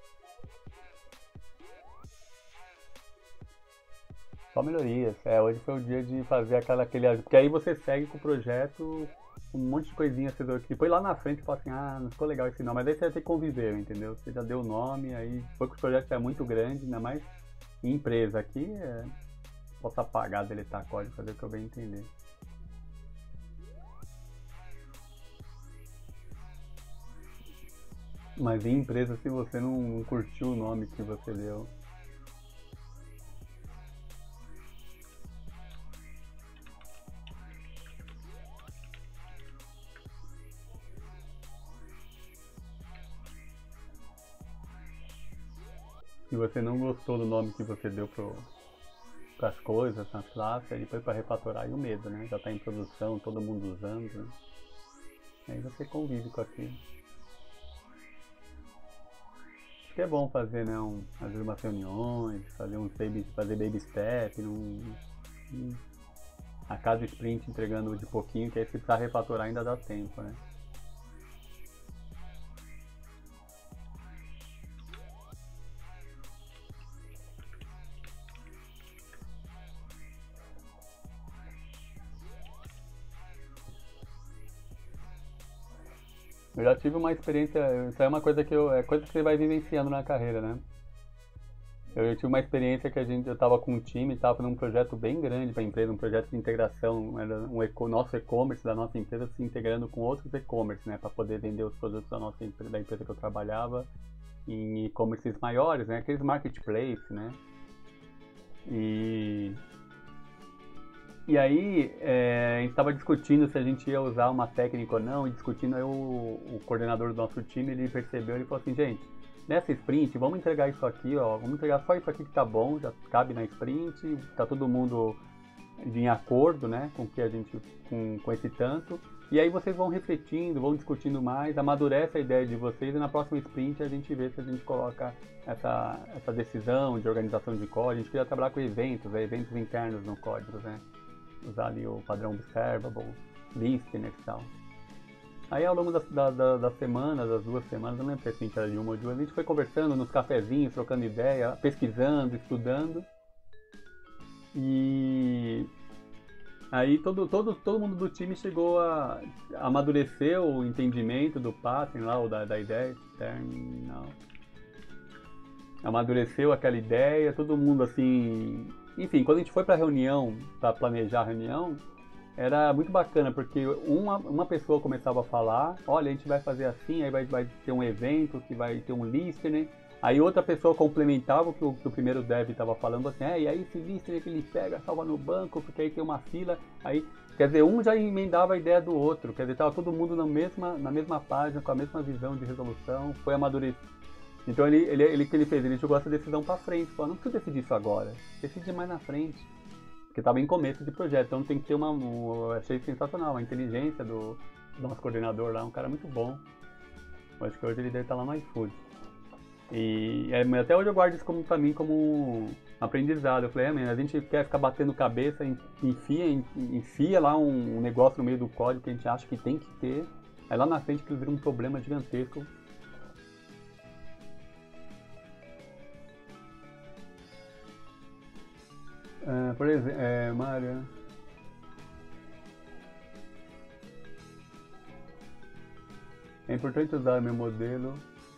Só melhorias. É, hoje foi o dia de fazer aquela, aquele... Porque aí você segue com o projeto, um monte de coisinhas, você depois lá na frente fala assim, ah, não ficou legal esse nome. Mas aí você vai ter que conviver, entendeu? Você já deu o nome, aí foi que o projeto é muito grande, ainda mais em empresa. Aqui é... Posso apagar, deletar código, fazer o que eu bem entender. Mas em empresa, se você não curtiu o nome que você deu... Se você não gostou do nome que você deu para as coisas, nas classes, aí foi para refatorar e o medo, né? Já está em produção, todo mundo usando, né? Aí você convive com aquilo. Acho que é bom fazer, né, um, fazer umas reuniões, fazer um baby, fazer baby step, num, um, a cada sprint entregando de pouquinho, que aí se precisar refatorar ainda dá tempo, né? Eu já tive uma experiência, isso é uma coisa que eu, é coisa que você vai vivenciando na carreira, né? Eu, eu tive uma experiência que a gente, eu estava com um time, estava fazendo um projeto bem grande para a empresa, um projeto de integração, era um eco, nosso e-commerce da nossa empresa se integrando com outros e-commerce, né? Para poder vender os produtos da nossa empresa, da empresa que eu trabalhava em e-commerces maiores, né? Aqueles marketplace, né? E E aí, é, a gente estava discutindo se a gente ia usar uma técnica ou não, e discutindo, aí o, o coordenador do nosso time, ele percebeu, ele falou assim, gente, nessa sprint, vamos entregar isso aqui, ó, vamos entregar só isso aqui que tá bom, já cabe na sprint, tá todo mundo em acordo, né, com que a gente, com, com esse tanto, e aí vocês vão refletindo, vão discutindo mais, amadurece a ideia de vocês, e na próxima sprint a gente vê se a gente coloca essa, essa decisão de organização de código, a gente queria trabalhar com eventos, né, eventos internos no código, né, usar ali o padrão observable, listener e tal. Aí ao longo da, da, da, da semana, das duas semanas, eu não lembro se era de uma ou duas, a gente foi conversando nos cafezinhos, trocando ideia, pesquisando, estudando. E, Aí todo, todo, todo mundo do time chegou a amadurecer o entendimento do pattern lá, ou da, da ideia. Terminal. Amadureceu aquela ideia, todo mundo assim. Enfim, quando a gente foi pra reunião, pra planejar a reunião, era muito bacana, porque uma, uma pessoa começava a falar, olha, a gente vai fazer assim, aí vai, vai ter um evento que vai ter um listener. Aí outra pessoa complementava o que o, que o primeiro dev estava falando, assim, é, e aí esse listener que ele pega, salva no banco, porque aí tem uma fila, aí, quer dizer, um já emendava a ideia do outro, quer dizer, estava todo mundo na mesma, na mesma página, com a mesma visão de resolução, foi amadurecido. Então ele, ele, ele que ele fez, ele jogou essa decisão para frente, falou, não preciso decidir isso agora, decide mais na frente. Porque estava em começo de projeto, então tem que ter uma, um, eu achei sensacional, a inteligência do, do nosso coordenador lá, um cara muito bom. Eu acho que hoje ele deve estar lá no iFood. E é, até hoje eu guardo isso como, pra mim como um aprendizado. Eu falei, é, man, a gente quer ficar batendo cabeça, enfia, enfia lá um, um negócio no meio do código que a gente acha que tem que ter, aí lá na frente que vira um problema gigantesco. Uh, por exemplo, é, Mário, é importante usar meu modelo.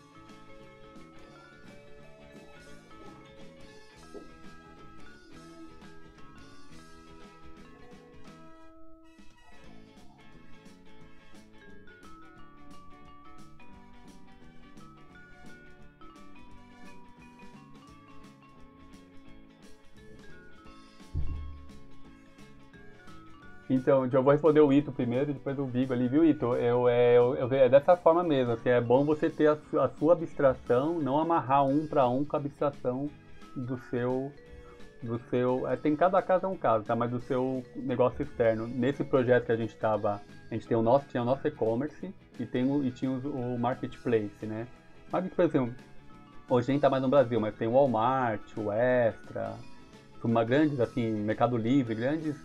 Então, eu vou responder o Ito primeiro e depois o Vigo ali, viu, Ito? Eu, é, eu, eu, é dessa forma mesmo, assim, é bom você ter a, su, a sua abstração, não amarrar um para um com a abstração do seu, do seu, é, tem cada caso é um caso, tá? Mas do seu negócio externo. Nesse projeto que a gente estava, a gente tem o nosso, tinha o nosso e-commerce e, tem o, e tinha o, o marketplace, né? Mas, por exemplo, hoje nem tá mais no Brasil, mas tem o Walmart, o Extra, uma grandes, assim, Mercado Livre, grandes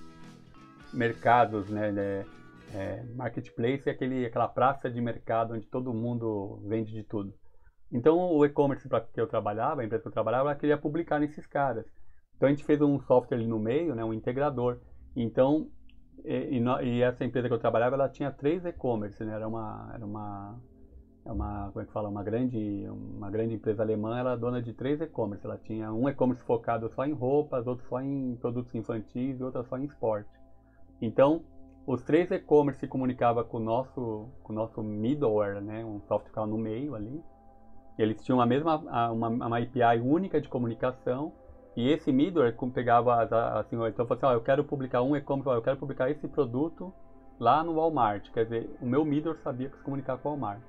mercados, né, né é, marketplace é aquele, aquela praça de mercado onde todo mundo vende de tudo. Então o e-commerce para que eu trabalhava, a empresa que eu trabalhava, ela queria publicar nesses caras. Então a gente fez um software ali no meio, né, um integrador. Então e, e, no, e essa empresa que eu trabalhava, ela tinha três e-commerce, né, era uma era uma é uma, como é que fala, uma grande, uma grande empresa alemã, ela é dona de três e-commerce. Ela tinha um e-commerce focado só em roupas, outro só em produtos infantis e outro só em esporte. Então, os três e-commerce se comunicavam com o nosso, com o nosso middleware, né, um software que ficava no meio ali. Eles tinham a mesma, uma, uma A P I única de comunicação, e esse middleware pegava, assim, então falou assim, ó, eu quero publicar um e-commerce, eu quero publicar esse produto lá no Walmart. Quer dizer, o meu middleware sabia se comunicar com o Walmart.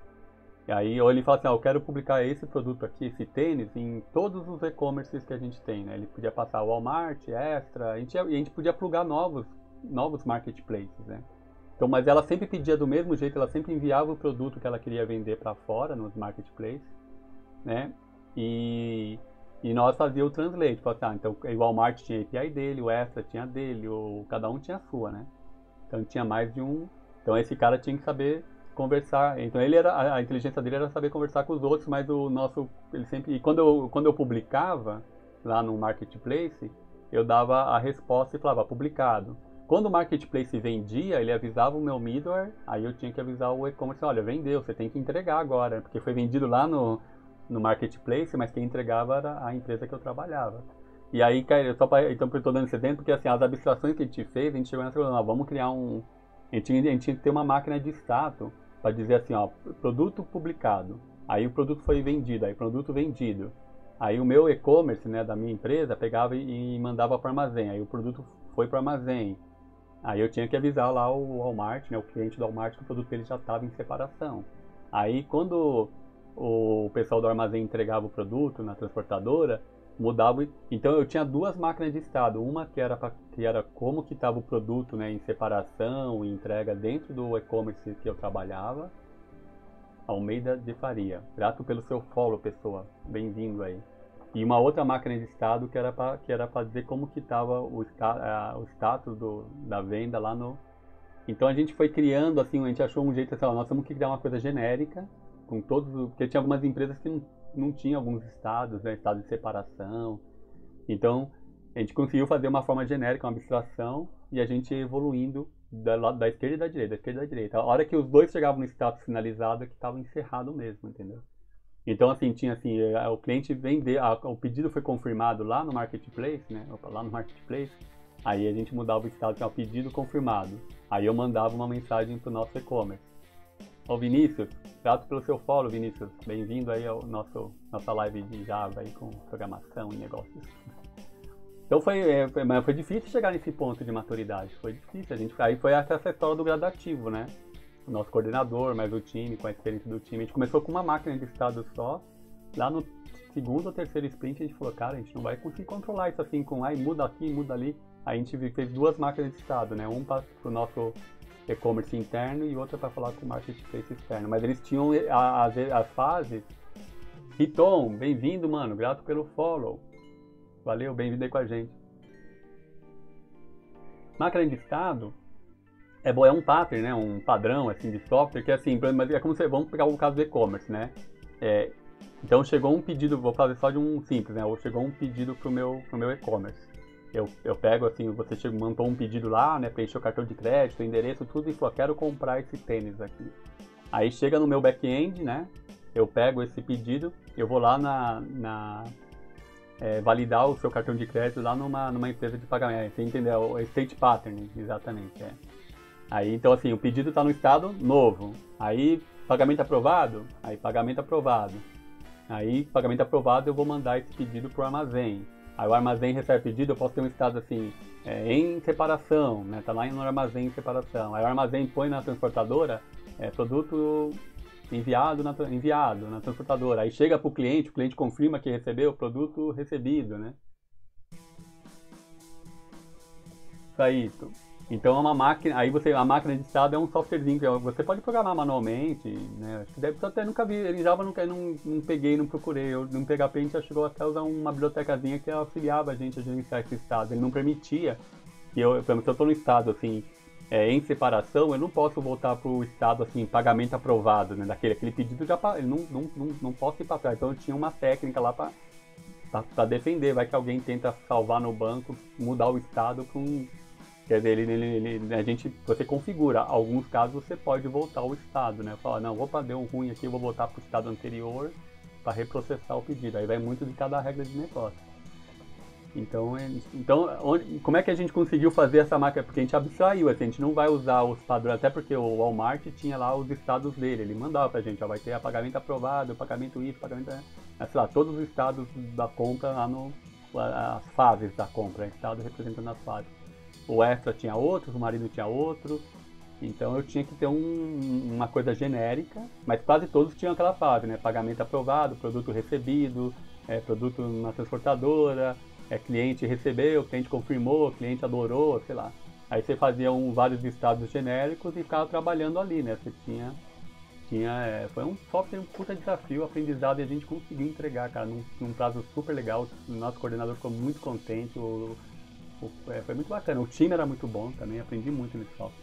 E aí ou ele fala assim, ah, eu quero publicar esse produto aqui, esse tênis, em todos os e-commerces que a gente tem, né? Ele podia passar o Walmart, Extra, a gente, e a gente podia plugar novos, novos marketplaces, né? Então, mas ela sempre pedia do mesmo jeito, ela sempre enviava o produto que ela queria vender para fora nos marketplaces, né? E, e nós fazíamos o translate, assim, ah, então o Walmart tinha a A P I dele, o Extra tinha dele, o, cada um tinha a sua, né? Então tinha mais de um, então esse cara tinha que saber conversar, então ele era, a inteligência dele era saber conversar com os outros, mas o nosso, ele sempre, e quando eu, quando eu publicava lá no marketplace, eu dava a resposta e falava, publicado. Quando o marketplace vendia, ele avisava o meu middleware, aí eu tinha que avisar o e-commerce, olha, vendeu, você tem que entregar agora, porque foi vendido lá no, no marketplace, mas quem entregava era a empresa que eu trabalhava. E aí, só pra, então eu estou dando esse exemplo, porque assim, as abstrações que a gente fez, a gente chegou nessa coisa, não, vamos criar um, a gente, a gente tinha que ter uma máquina de status, para dizer assim, ó, produto publicado, aí o produto foi vendido, aí produto vendido, aí o meu e-commerce, né, da minha empresa, pegava e, e mandava para o armazém, aí o produto foi para o armazém, aí eu tinha que avisar lá o Walmart, né, o cliente do Walmart, que o produto dele já estava em separação. Aí quando o pessoal do armazém entregava o produto na transportadora, mudava, então eu tinha duas máquinas de estado, uma que era, pra, que era como que estava o produto, né, em separação e entrega dentro do e-commerce que eu trabalhava. Almeida de Faria, grato pelo seu follow, pessoa, bem-vindo aí. E uma outra máquina de estado que era para que era para dizer como que estava o, sta, o status do, da venda lá no. Então a gente foi criando assim, a gente achou um jeito assim, ó, nós temos que criar uma coisa genérica com todos, porque tinha algumas empresas que não não tinha alguns estados, né, estado de separação. Então, A gente conseguiu fazer uma forma genérica, uma abstração, e a gente ia evoluindo da, lado da esquerda e da direita, da esquerda e da direita. A hora que os dois chegavam no status finalizado é que estava encerrado mesmo, entendeu? Então, assim, tinha assim, eh, o cliente vender, a- o pedido foi confirmado lá no marketplace, né? Opa, lá no marketplace. Aí a gente mudava o estado, que é o pedido confirmado. Aí eu mandava uma mensagem pro nosso e-commerce. Ô Vinícius, grato pelo seu follow, Vinícius. Bem-vindo aí ao nosso nossa live de Java aí com programação e negócios. Então foi, é, foi, mas foi difícil chegar nesse ponto de maturidade. Foi difícil. A gente, aí foi essa história do gradativo, né? O nosso coordenador, mais o time, com a experiência do time. A gente começou com uma máquina de estado só. Lá no segundo ou terceiro sprint a gente falou, cara, a gente não vai conseguir controlar isso assim com, ai, muda aqui, muda ali. Aí a gente fez duas máquinas de estado, né? Um para o nosso e-commerce interno e outra para falar com o marketplace externo. Mas eles tinham as, as fases. Riton, bem-vindo, mano. Grato pelo follow. Valeu, bem-vindo aí com a gente. Máquina de estado é, bom, é um pattern, né? Um padrão assim de software que é assim, mas é como você, vamos pegar o caso do e-commerce, né? É, então chegou um pedido, vou fazer só de um simples, né? Ou chegou um pedido pro meu, pro meu e-commerce. Eu, eu pego assim, você chegou, mandou um pedido lá, né? Preencheu o cartão de crédito, o endereço, tudo e falou, quero comprar esse tênis aqui. Aí chega no meu back-end, né? Eu pego esse pedido, eu vou lá na, na é, validar o seu cartão de crédito lá numa, numa empresa de pagamento. Você entendeu? O state pattern, exatamente. É. Aí, então assim, o pedido está no estado novo. Aí, pagamento aprovado? Aí, pagamento aprovado. Aí, pagamento aprovado, eu vou mandar esse pedido para o armazém. Aí o armazém recebe pedido, eu posso ter um estado assim, é, em separação, né? Tá lá no armazém em separação. Aí o armazém põe na transportadora, é, produto enviado na, enviado na transportadora. Aí chega para o cliente, o cliente confirma que recebeu o produto recebido, né? Isso aí. Então é uma máquina, aí você, a máquina de estado é um softwarezinho que você pode programar manualmente, né? Acho que deve até nunca vi, em Java nunca não, não peguei, não procurei. Eu no P H P a gente já chegou até a usar uma bibliotecazinha que auxiliava a gente a gerenciar esse estado. Ele não permitia que eu, por exemplo, se eu estou no estado assim, é, em separação, eu não posso voltar para o estado assim, pagamento aprovado, né? Daquele aquele pedido já ele não, não, não, não posso ir para trás. Então eu tinha uma técnica lá para para defender, vai que alguém tenta salvar no banco, mudar o estado para um. Quer dizer, ele, ele, ele, a gente, você configura. Alguns casos você pode voltar ao estado, né? Falar, não, opa, deu um ruim aqui, eu vou voltar para o estado anterior para reprocessar o pedido. Aí vai muito de cada regra de negócio. Então, é, então onde, como é que a gente conseguiu fazer essa máquina? Porque a gente abstraiu, assim, a gente não vai usar os padrões, até porque o Walmart tinha lá os estados dele, ele mandava pra gente, ó, vai ter pagamento aprovado, pagamento isso, pagamento, sei lá, todos os estados da compra lá no, as fases da compra, estado representando as fases. O extra tinha outros, o marido tinha outro, então eu tinha que ter um, uma coisa genérica, mas quase todos tinham aquela fase, né? Pagamento aprovado, produto recebido, é, produto na transportadora, é, cliente recebeu, cliente confirmou, cliente adorou, sei lá. Aí você fazia um, vários estados genéricos e ficava trabalhando ali, né? Você tinha, tinha é, foi um software, um puta desafio, aprendizado, e a gente conseguiu entregar, cara, num, num prazo super legal. O nosso coordenador ficou muito contente, o, É, foi muito bacana. O time era muito bom também, aprendi muito nesse software.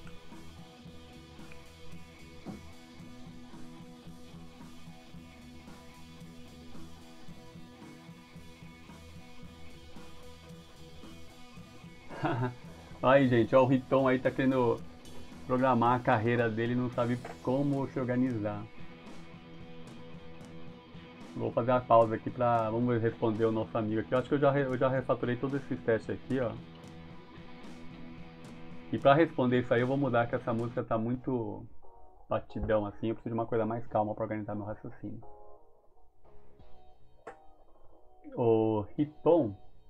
Aí, gente, ó, o Riton aí tá querendo programar a carreira dele e não sabe como se organizar. Vou fazer a pausa aqui pra. Vamos responder o nosso amigo aqui. Eu acho que eu já, eu já refatorei todos esses testes aqui, ó. E pra responder isso aí eu vou mudar, que essa música tá muito batidão assim, eu preciso de uma coisa mais calma pra organizar meu raciocínio. O Riton,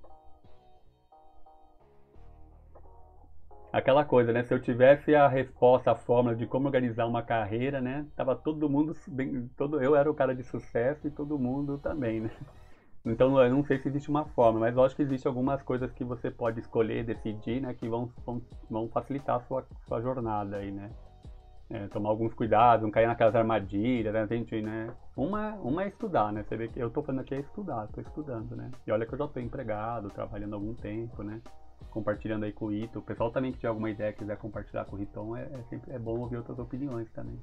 aquela coisa, né? Se eu tivesse a resposta, a fórmula de como organizar uma carreira, né? Tava todo mundo bem, todo eu era o cara de sucesso e todo mundo também, né? Então eu não sei se existe uma fórmula, mas eu acho que existe algumas coisas que você pode escolher, decidir, né? Que vão, vão, vão facilitar a sua, sua jornada aí, né? É, tomar alguns cuidados, não cair naquelas armadilhas, né? Gente, né? Uma, uma é estudar, né? Você vê que eu tô falando aqui é estudar, tô estudando, né? E olha que eu já tô empregado, trabalhando há algum tempo, né? Compartilhando aí com o Ito. O pessoal também que tiver alguma ideia quiser compartilhar com o Riton, é, é sempre é bom ouvir outras opiniões também.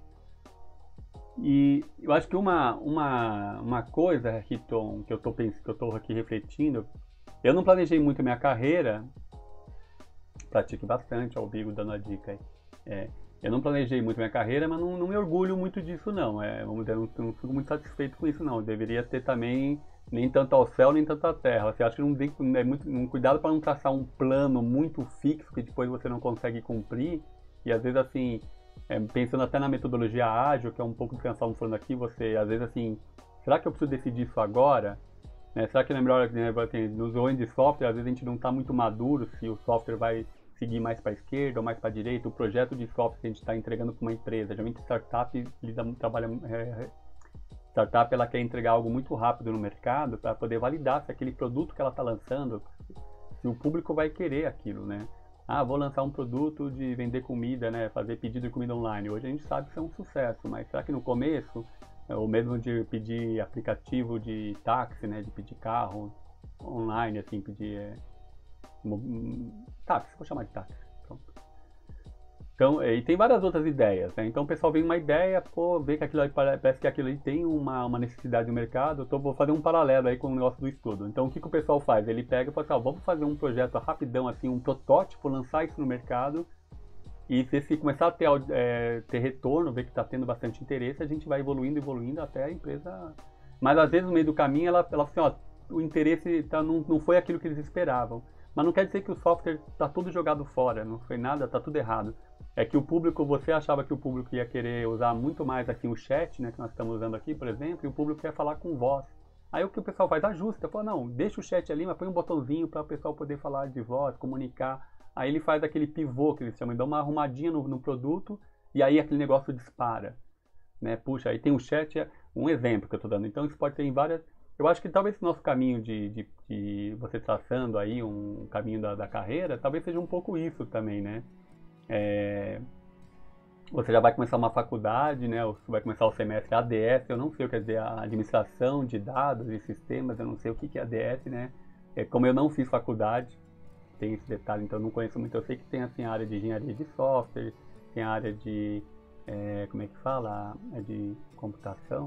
E eu acho que uma, uma, uma coisa, Riton, que eu tô pensando, que eu tô aqui refletindo, Eu não planejei muito minha carreira, pratique bastante, ó, o Bigo dando a dica aí. É, eu não planejei muito minha carreira, mas não, não me orgulho muito disso não. É, vamos dizer, não, não fico muito satisfeito com isso não. Eu deveria ter também nem tanto ao céu, nem tanto à terra. Você acha que não tem é muito, um cuidado para não traçar um plano muito fixo que depois você não consegue cumprir. E às vezes assim, é, pensando até na metodologia ágil, que é um pouco do que nós estamos falando aqui, você às vezes assim, será que eu preciso decidir isso agora? Né? Será que não é melhor, né, assim, nos desenvolvimento de software, às vezes a gente não está muito maduro se o software vai seguir mais para a esquerda ou mais para a direita. O projeto de software que a gente está entregando para uma empresa, geralmente startup lida, trabalha, é, startup ela quer entregar algo muito rápido no mercado para poder validar se aquele produto que ela está lançando, se o público vai querer aquilo, né? Ah, vou lançar um produto de vender comida, né? Fazer pedido de comida online. Hoje a gente sabe que isso é um sucesso, mas será que no começo, ou mesmo de pedir aplicativo de táxi, né? De pedir carro online, assim, pedir é, táxi, vou chamar de táxi. Pronto. Então, e tem várias outras ideias, né? Então o pessoal vem uma ideia, pô, vê que aquilo ali, parece que aquilo ali tem uma, uma necessidade no mercado, então vou fazer um paralelo aí com o negócio do estudo. Então o que, que o pessoal faz? Ele pega e fala assim, ó, vamos fazer um projeto rapidão, assim, um protótipo, lançar isso no mercado, e se, se começar a ter, é, ter retorno, ver que está tendo bastante interesse, a gente vai evoluindo, evoluindo até a empresa... Mas às vezes no meio do caminho ela, ela fala assim, ó, o interesse tá, não, não foi aquilo que eles esperavam. Mas não quer dizer que o software está tudo jogado fora, não foi nada, está tudo errado. É que o público, você achava que o público ia querer usar muito mais assim, o chat, né, que nós estamos usando aqui, por exemplo, e o público quer falar com voz. Aí o que o pessoal faz? Ajusta, fala, não, deixa o chat ali, mas põe um botãozinho para o pessoal poder falar de voz, comunicar. Aí ele faz aquele pivô que eles chamam, dá uma arrumadinha no, no produto e aí aquele negócio dispara. Né? Puxa, aí tem o chat, é um exemplo que eu estou dando. Então isso pode ter em várias... Eu acho que talvez esse nosso caminho de, de, de você traçando aí um caminho da, da carreira, talvez seja um pouco isso também, né? É, você já vai começar uma faculdade, né? Você vai começar o semestre A D S, eu não sei o que quer dizer, a administração de dados e sistemas, eu não sei o que é A D S, né? É, como eu não fiz faculdade, tem esse detalhe, então eu não conheço muito. Eu sei que tem assim a área de engenharia de software, tem a área de, é, como é que fala? É de computação.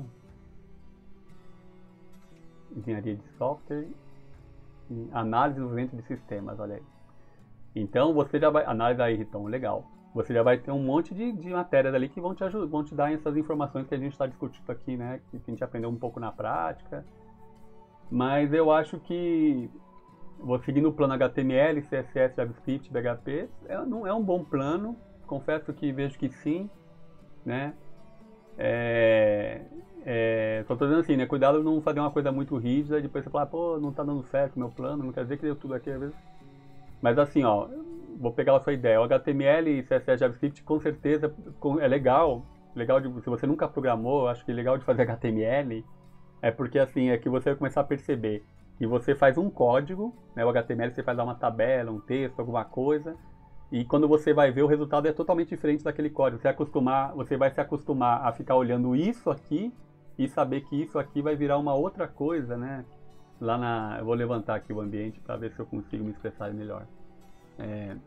Engenharia de software, análise e desenvolvimento de sistemas, olha aí. Então você já vai, análise aí, então, legal. Você já vai ter um monte de, de matérias ali que vão te ajudar, vão te dar essas informações que a gente está discutindo aqui, né? Que a gente aprendeu um pouco na prática. Mas eu acho que vou seguindo o plano H T M L, C S S, JavaScript, P H P, é, não é um bom plano. Confesso que vejo que sim, né? É, é, só tô dizendo assim, né? Cuidado de não fazer uma coisa muito rígida e depois você falar, pô, não tá dando certo o meu plano, não quer dizer que deu tudo aqui às vezes. Mas assim, ó, vou pegar a sua ideia. O H T M L, C S S, JavaScript, com certeza é legal. Legal de, se você nunca programou, acho que é legal de fazer H T M L. É porque assim, é que você vai começar a perceber que você faz um código, né? O H T M L você faz lá uma tabela, um texto, alguma coisa. E quando você vai ver, o resultado é totalmente diferente daquele código. Você, acostumar, você vai se acostumar a ficar olhando isso aqui e saber que isso aqui vai virar uma outra coisa, né? Lá na, eu vou levantar aqui o ambiente para ver se eu consigo me expressar melhor. É,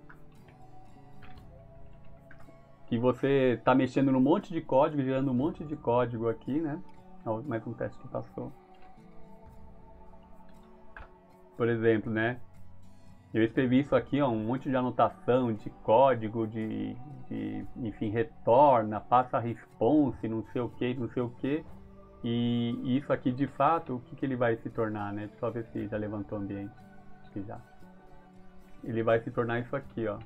que você está mexendo num monte de código, gerando um monte de código aqui, né? Ó, mais um teste que passou. Por exemplo, né? Eu escrevi isso aqui, ó, um monte de anotação, de código, de, de enfim, retorna, passa a response, não sei o que, não sei o que. E, e isso aqui, de fato, o que, que ele vai se tornar, né? Deixa eu ver se já levantou o ambiente. Acho que já. Ele vai se tornar isso aqui, ó.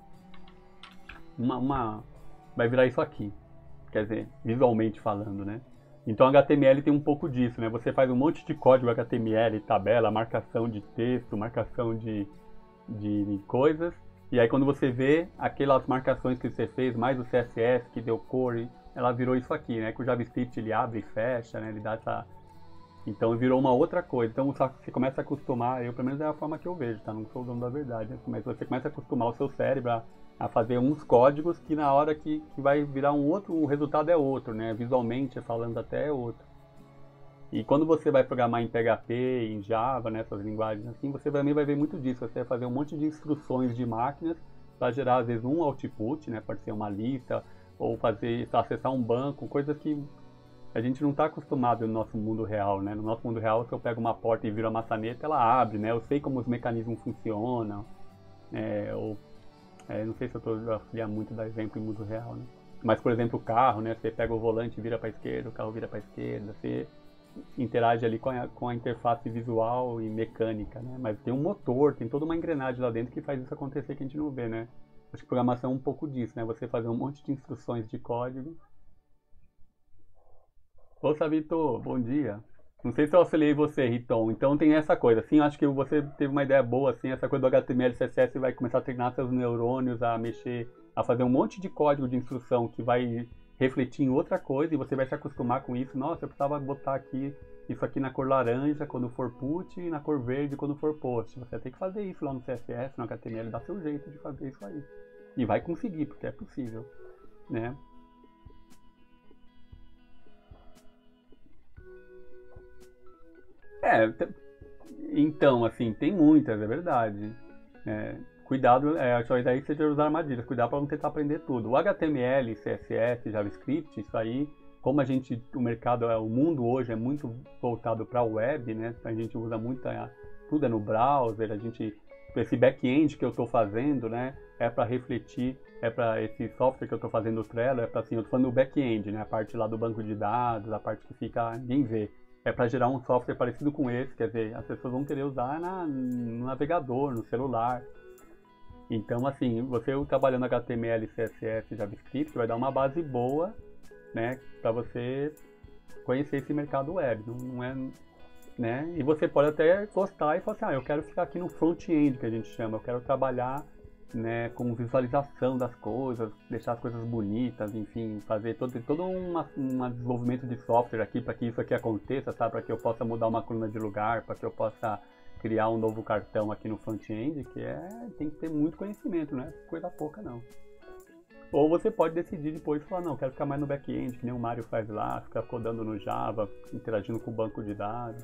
Uma, uma... Vai virar isso aqui. Quer dizer, visualmente falando, né? Então H T M L tem um pouco disso, né? Você faz um monte de código H T M L, tabela, marcação de texto, marcação de... de coisas, e aí quando você vê aquelas marcações que você fez, mais o C S S que deu cor, ela virou isso aqui, né? Que o JavaScript ele abre e fecha, né? Ele dá essa... Então virou uma outra coisa. Então você começa a acostumar, eu pelo menos é a forma que eu vejo, tá? Não sou o dono da verdade, né? Mas você começa a acostumar o seu cérebro a, a fazer uns códigos que na hora que, que vai virar um outro, o resultado é outro, né? Visualmente falando até é outro. E quando você vai programar em P H P, em Java, né, essas linguagens assim, você também vai ver muito disso. Você vai fazer um monte de instruções de máquinas para gerar, às vezes, um output, né, pode ser uma lista, ou fazer, acessar um banco, coisas que a gente não está acostumado no nosso mundo real, né? No nosso mundo real, se eu pego uma porta e viro a maçaneta, ela abre, né? Eu sei como os mecanismos funcionam. É, ou, é, não sei se eu estou auxiliando muito dar exemplo em mundo real, né? Mas, por exemplo, o carro, né? Você pega o volante e vira para a esquerda, o carro vira para a esquerda. Você interage ali com a, com a interface visual e mecânica, né? Mas tem um motor, tem toda uma engrenagem lá dentro que faz isso acontecer que a gente não vê, né? Acho que programação é um pouco disso, né? Você fazer um monte de instruções de código. Ô, Vitor, bom dia. Não sei se eu auxiliei você, Riton. Então tem essa coisa. Sim, eu acho que você teve uma ideia boa, assim, essa coisa do H T M L, C S S vai começar a treinar seus neurônios a mexer, a fazer um monte de código de instrução que vai refletir em outra coisa e você vai se acostumar com isso. Nossa, eu precisava botar aqui isso aqui na cor laranja quando for put e na cor verde quando for post. Você vai ter que fazer isso lá no C S S, no H T M L, dá seu jeito de fazer isso aí. E vai conseguir, porque é possível, né? É, te- então, assim, tem muitas, é verdade. É, cuidado, é, acho que a ideia seja usar armadilhas, cuidado para não tentar aprender tudo. O H T M L, C S S, JavaScript, isso aí, como a gente, o mercado, é, o mundo hoje é muito voltado para a web, né? A gente usa muito, é, tudo é no browser, a gente, esse back-end que eu estou fazendo, né? É para refletir, é para esse software que eu estou fazendo o Trello, é para assim, eu estou falando do back-end, né? A parte lá do banco de dados, a parte que fica, ninguém vê. É para gerar um software parecido com esse, quer dizer, as pessoas vão querer usar na, no navegador, no celular. Então, assim, você trabalhando H T M L, C S S, JavaScript, vai dar uma base boa, né, para você conhecer esse mercado web. Não, não é, né? E você pode até gostar e falar assim, ah, eu quero ficar aqui no front-end, que a gente chama, eu quero trabalhar, né, com visualização das coisas, deixar as coisas bonitas, enfim, fazer todo, todo uma, um desenvolvimento de software aqui para que isso aqui aconteça, tá? Para que eu possa mudar uma coluna de lugar, para que eu possa criar um novo cartão aqui no front-end, que é, tem que ter muito conhecimento, não é coisa pouca não. Ou você pode decidir depois falar, não, quero ficar mais no back-end, que nem o Mário faz lá, ficar codando no Java, interagindo com o banco de dados,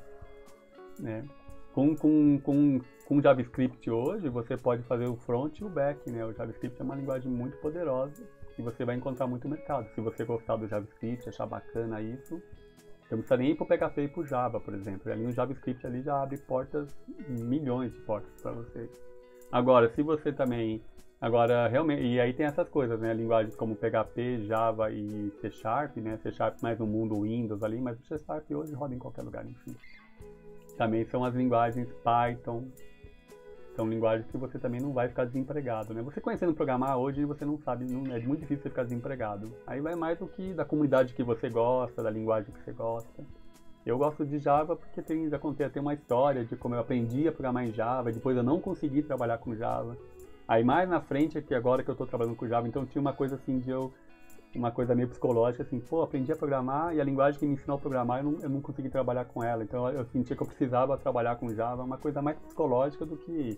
né? Com, com, com, com JavaScript hoje, você pode fazer o front e o back, né? O JavaScript é uma linguagem muito poderosa e você vai encontrar muito mercado. Se você gostar do JavaScript, achar bacana isso, você não precisa nem ir para o P H P e para o Java, por exemplo. Ali no JavaScript ali já abre portas, milhões de portas para você. Agora, se você também... Agora, realmente... E aí tem essas coisas, né? Linguagens como P H P, Java e C Sharp, né? C Sharp mais no mundo Windows ali, mas o C Sharp hoje roda em qualquer lugar, enfim. Também são as linguagens Python, são linguagens que você também não vai ficar desempregado, né? Você conhecendo programar hoje, você não sabe, não, é muito difícil você ficar desempregado. Aí vai mais do que da comunidade que você gosta, da linguagem que você gosta. Eu gosto de Java porque tem, já contei até uma história de como eu aprendi a programar em Java, depois eu não consegui trabalhar com Java. Aí mais na frente, aqui agora que eu estou trabalhando com Java, então tinha uma coisa assim de eu... Uma coisa meio psicológica, assim, pô, aprendi a programar e a linguagem que me ensinou a programar, eu não, eu não consegui trabalhar com ela. Então eu sentia que eu precisava trabalhar com Java, uma coisa mais psicológica do que...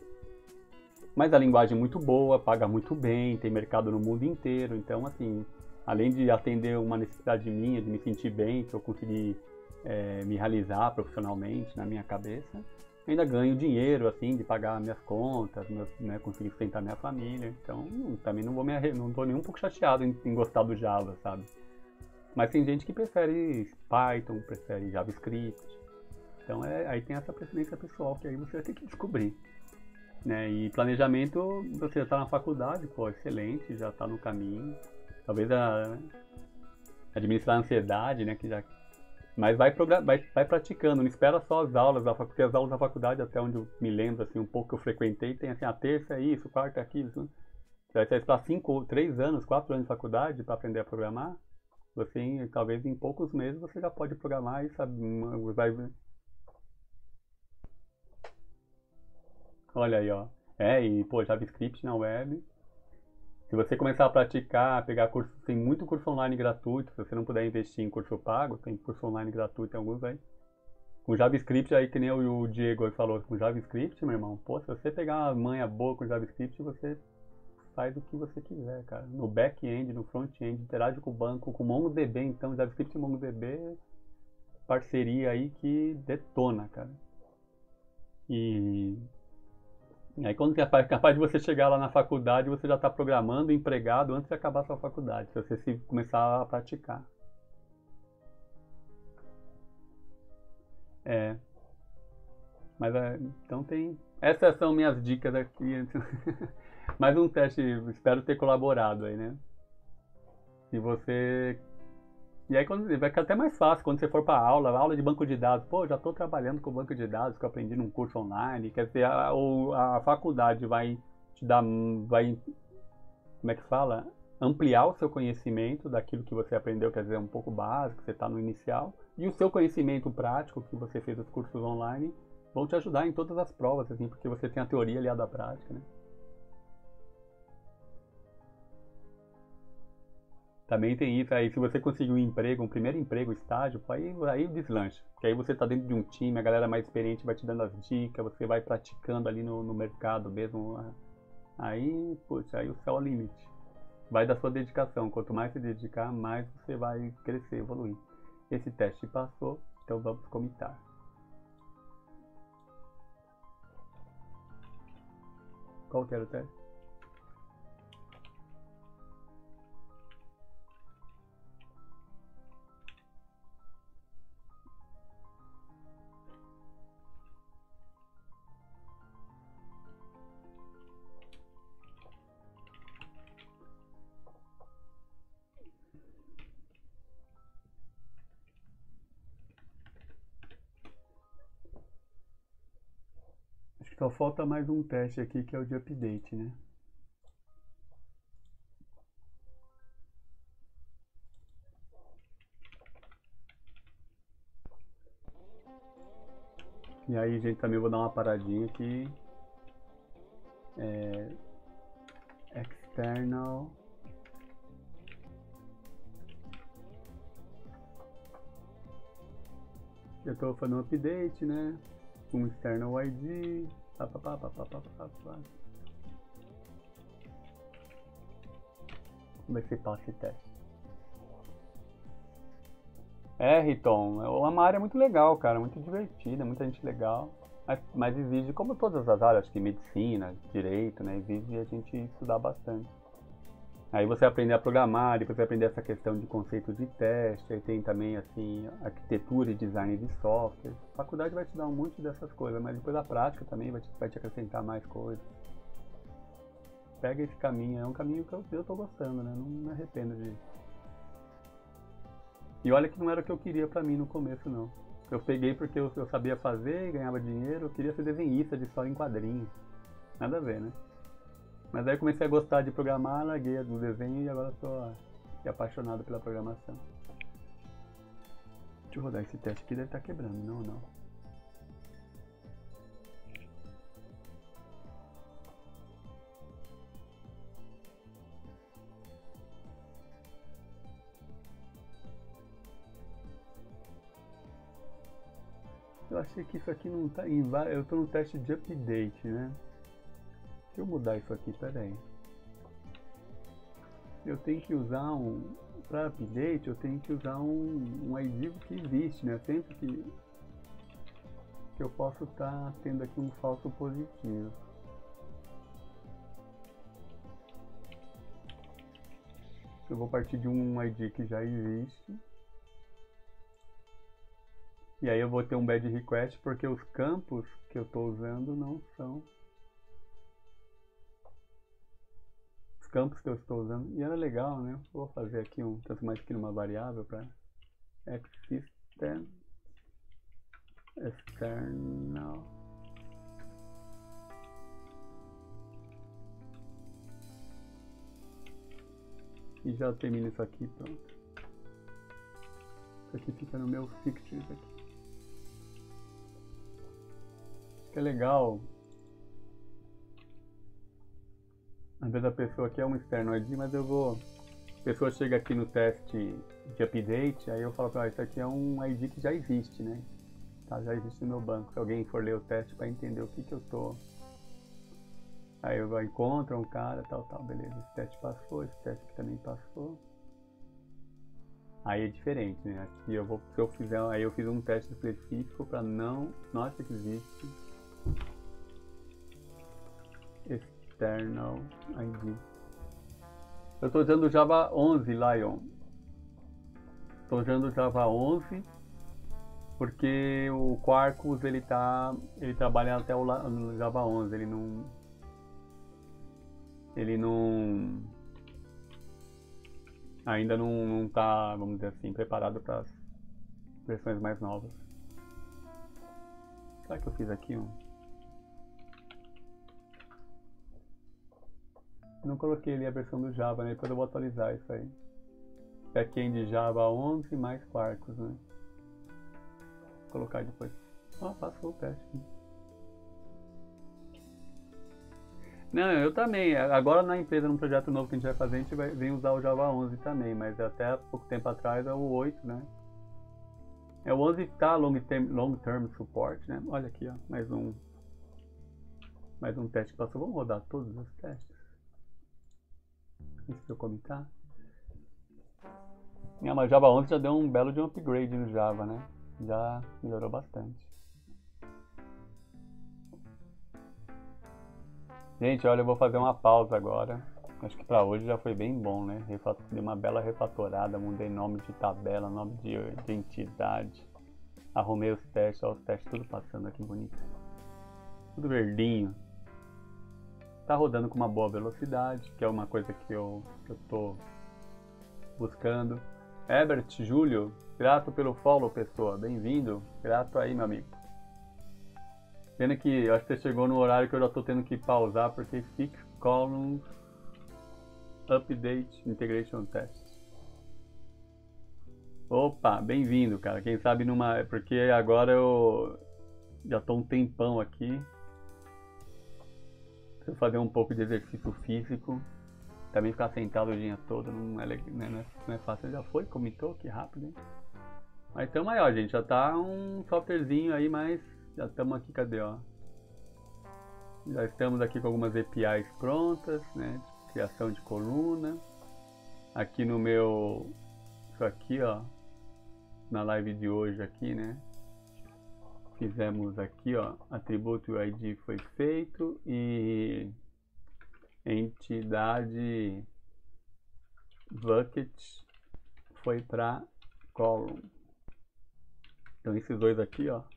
Mas a linguagem é muito boa, paga muito bem, tem mercado no mundo inteiro. Então, assim, além de atender uma necessidade minha, de me sentir bem, que eu consegui é, me realizar profissionalmente na minha cabeça, ainda ganho dinheiro, assim, de pagar minhas contas, meus, né, conseguir sustentar minha família. Então, também não vou me arre... não tô nem um pouco chateado em, em gostar do Java, sabe? Mas tem gente que prefere Python, prefere JavaScript. Então, é, aí tem essa preferência pessoal que aí você vai ter que descobrir, né? E planejamento, você já está na faculdade, pô, excelente, já está no caminho. Talvez a administrar a ansiedade, né, que já... Mas vai, vai, vai praticando, não espera só as aulas da faculdade, porque as aulas da faculdade, até onde eu me lembro, assim, um pouco que eu frequentei, tem assim, a terça é isso, quarta é aquilo. Você vai ter para cinco, três anos, quatro anos de faculdade para aprender a programar. Você, talvez em poucos meses, você já pode programar e sabe, vai... Olha aí, ó. É, e pô, JavaScript na web. Se você começar a praticar, pegar curso, tem muito curso online gratuito. Se você não puder investir em curso pago, tem curso online gratuito em alguns aí. Com JavaScript, aí que nem o Diego aí falou, com JavaScript, meu irmão, pô, se você pegar uma manha boa com JavaScript, você faz o que você quiser, cara. No back-end, no front-end, interage com o banco, com o MongoDB, então JavaScript e MongoDB, parceria aí que detona, cara. E... E aí quando é capaz de você chegar lá na faculdade, você já está programando, empregado antes de acabar a sua faculdade, se você se começar a praticar. É, mas é, então tem. Essas são minhas dicas aqui. Mais um teste, espero ter colaborado aí, né? Se você. E aí quando, vai ficar até mais fácil quando você for para aula, aula de banco de dados. Pô, já estou trabalhando com banco de dados que eu aprendi num curso online. Quer dizer, a, ou a faculdade vai te dar, vai, como é que fala? Ampliar o seu conhecimento daquilo que você aprendeu, quer dizer, um pouco básico, você está no inicial. E o seu conhecimento prático que você fez os cursos online vão te ajudar em todas as provas, assim, porque você tem a teoria aliada à prática, né? Também tem isso, aí se você conseguir um emprego, um primeiro emprego, estágio, aí, aí deslancha. Porque aí você está dentro de um time, a galera mais experiente vai te dando as dicas, você vai praticando ali no, no mercado mesmo. Aí, putz, aí o céu é o limite. Vai da sua dedicação. Quanto mais se dedicar, mais você vai crescer, evoluir. Esse teste passou, então vamos comitar. Qual que era o teste? Acho que só falta mais um teste aqui, que é o de update, né? E aí, gente, também vou dar uma paradinha aqui. É, external. Eu estou fazendo um update, né? Um external I D. Pá, pá, pá, pá, pá, pá, pá, pá. Como é que você passa esse teste? É, Riton, é uma área muito legal, cara, muito divertida, muita gente legal, mas, mas exige, como todas as áreas, acho que medicina, direito, né, exige a gente estudar bastante. Aí você aprender a programar, depois você aprender essa questão de conceito de teste, aí tem também, assim, arquitetura e design de software. A faculdade vai te dar um monte dessas coisas, mas depois a prática também vai te, vai te acrescentar mais coisas. Pega esse caminho, é um caminho que eu, eu tô gostando, né, não me arrependo de... E olha que não era o que eu queria pra mim no começo, não. Eu peguei porque eu, eu sabia fazer, ganhava dinheiro, eu queria ser desenhista de história em quadrinhos. Nada a ver, né? Mas aí eu comecei a gostar de programar, larguei do desenho e agora estou apaixonado pela programação. Deixa eu rodar esse teste aqui, deve estar quebrando, não, não. Eu achei que isso aqui não tá em... Eu estou no teste de update, né? Deixa eu mudar isso aqui, peraí. Eu tenho que usar um... Para update, eu tenho que usar um, um I D que existe, né? Sempre que... que eu posso estar tá tendo aqui um falso positivo. Eu vou partir de um I D que já existe. E aí eu vou ter um bad request porque os campos que eu estou usando não são os campos que eu estou usando. E era legal, né? Eu vou fazer aqui um, transformar isso aqui numa variável para existent external. E já termino isso aqui, pronto. Isso aqui fica no meu fixtures aqui. Que é legal. Às vezes a pessoa quer um external I D, mas eu vou... A pessoa chega aqui no teste de update, aí eu falo pra ela, isso aqui é um I D que já existe, né? Tá, já existe no meu banco. Se alguém for ler o teste para entender o que que eu tô... Aí eu encontro um cara, tal, tal, beleza. Esse teste passou, esse teste aqui também passou. Aí é diferente, né? Aqui eu vou, se eu fizer, aí eu fiz um teste específico para não, nossa, que existe external I D. Eu estou usando o Java onze, Lion. Estou usando o Java onze Porque o Quarkus ele tá, ele trabalha até o Java onze, ele não, ele não, ainda não, não tá, vamos dizer assim, preparado para as versões mais novas. Será que eu fiz aqui um? Não coloquei ali a versão do Java, né? Depois eu vou atualizar isso aí. Backend Java onze mais Quarkus, né? Vou colocar depois. Ó, oh, passou o teste. Não, eu também. Agora na empresa, num projeto novo que a gente vai fazer, a gente vai vir usar o Java onze também, mas até pouco tempo atrás é o oito, né? É o onze que tá long term, long term support, né? Olha aqui, ó, mais um mais um teste que passou. Vamos rodar todos os testes. Deixa eu comentar. Ah, mas Java onze já deu um belo de um upgrade no Java, né? Já melhorou bastante. Gente, olha, eu vou fazer uma pausa agora. Acho que pra hoje já foi bem bom, né? Dei uma bela refatorada, mudei nome de tabela, nome de, de entidade. Arrumei os testes, olha os testes tudo passando aqui bonito. Tudo verdinho. Tá rodando com uma boa velocidade, que é uma coisa que eu, que eu tô buscando. Herbert, Júlio, grato pelo follow, pessoa. Bem-vindo. Grato aí, meu amigo. Pena que eu acho que você chegou no horário que eu já tô tendo que pausar, porque Fix Columns Update Integration Test. Opa, bem-vindo, cara. Quem sabe numa... Porque agora eu já tô um tempão aqui. Preciso fazer um pouco de exercício físico. Também ficar sentado o dia todo não é, não é, não é fácil. Já foi? Comentou? Que rápido, hein? Mas tamo aí, ó, gente. Já tá um softwarezinho aí, mas já estamos aqui, cadê, ó? Já estamos aqui com algumas A P Is prontas, né? Criação de coluna. Aqui no meu... Isso aqui, ó. Na live de hoje aqui, né? Fizemos aqui, ó, atributo I D foi feito e entidade bucket foi para column. Então esses dois aqui, ó,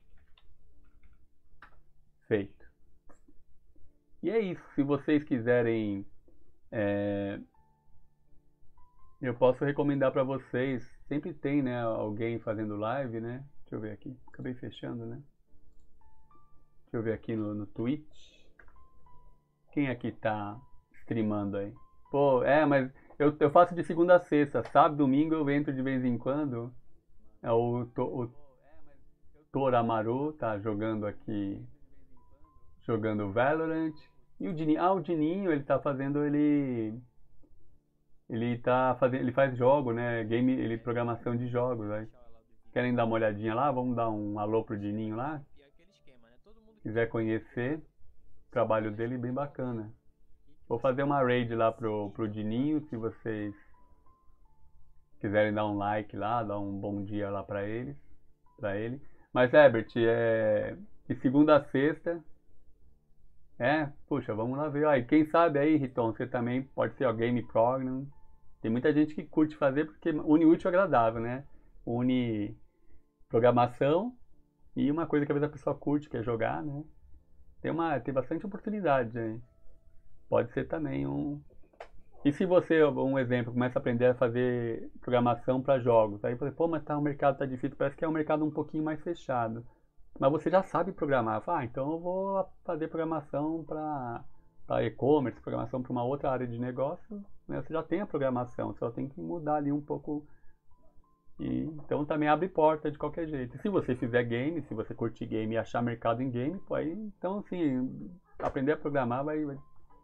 feito. E é isso. Se vocês quiserem, é, eu posso recomendar para vocês. Sempre tem, né, alguém fazendo live, né? Deixa eu ver aqui. Acabei fechando, né? Deixa eu ver aqui no, no Twitch. Quem aqui tá streamando aí? Pô, é, mas eu, eu faço de segunda a sexta. Sábado, domingo eu entro de vez em quando. É o, o Toramaru tá jogando aqui. Jogando Valorant. E o Dininho. Ah, o Dininho, ele tá fazendo, ele... Ele tá fazendo, ele faz jogo, né? Game, ele programação de jogos, né? Querem dar uma olhadinha lá? Vamos dar um alô pro Dininho lá? Se quiser conhecer, o trabalho dele é bem bacana. Vou fazer uma raid lá pro, pro Dininho, se vocês quiserem dar um like lá, dar um bom dia lá pra eles, pra ele. Mas, Herbert, é de segunda a sexta, é, puxa, vamos lá ver. Aí, quem sabe aí, Riton, você também pode ser o Game Program. Tem muita gente que curte fazer porque une útil e agradável, né? Une programação e uma coisa que às vezes a pessoa curte, que é jogar, né? Tem, uma, tem bastante oportunidade aí. Pode ser também um... E se você, um exemplo, começa a aprender a fazer programação para jogos, aí você, pô, mas tá, o mercado tá difícil, parece que é um mercado um pouquinho mais fechado. Mas você já sabe programar. Ah, então eu vou fazer programação para e-commerce, programação para uma outra área de negócio, né? Você já tem a programação, você só tem que mudar ali um pouco. E, então também abre porta de qualquer jeito. E se você fizer game, se você curtir game e achar mercado em game, pô, aí, então assim, aprender a programar vai... vai...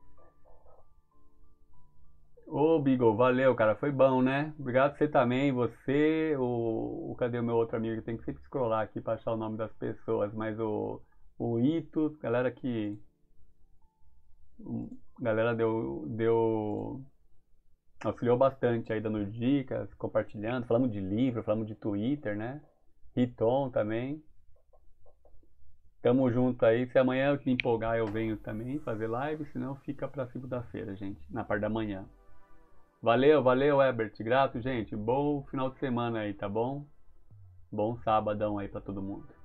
Ô, Beagle, valeu, cara, foi bom, né? Obrigado você também, você, o, o... Cadê o meu outro amigo? Tem que sempre scrollar aqui para achar o nome das pessoas, mas o, o Ito, galera que... Galera deu, deu... auxiliou bastante aí, dando dicas, compartilhando, falando de livro, falando de Twitter, né? Riton também. Tamo junto aí, se amanhã eu me empolgar eu venho também fazer live, senão fica pra segunda-feira, gente, na parte da manhã. Valeu, valeu, Herbert. Grato, gente. Bom final de semana aí, tá bom? Bom sabadão aí pra todo mundo.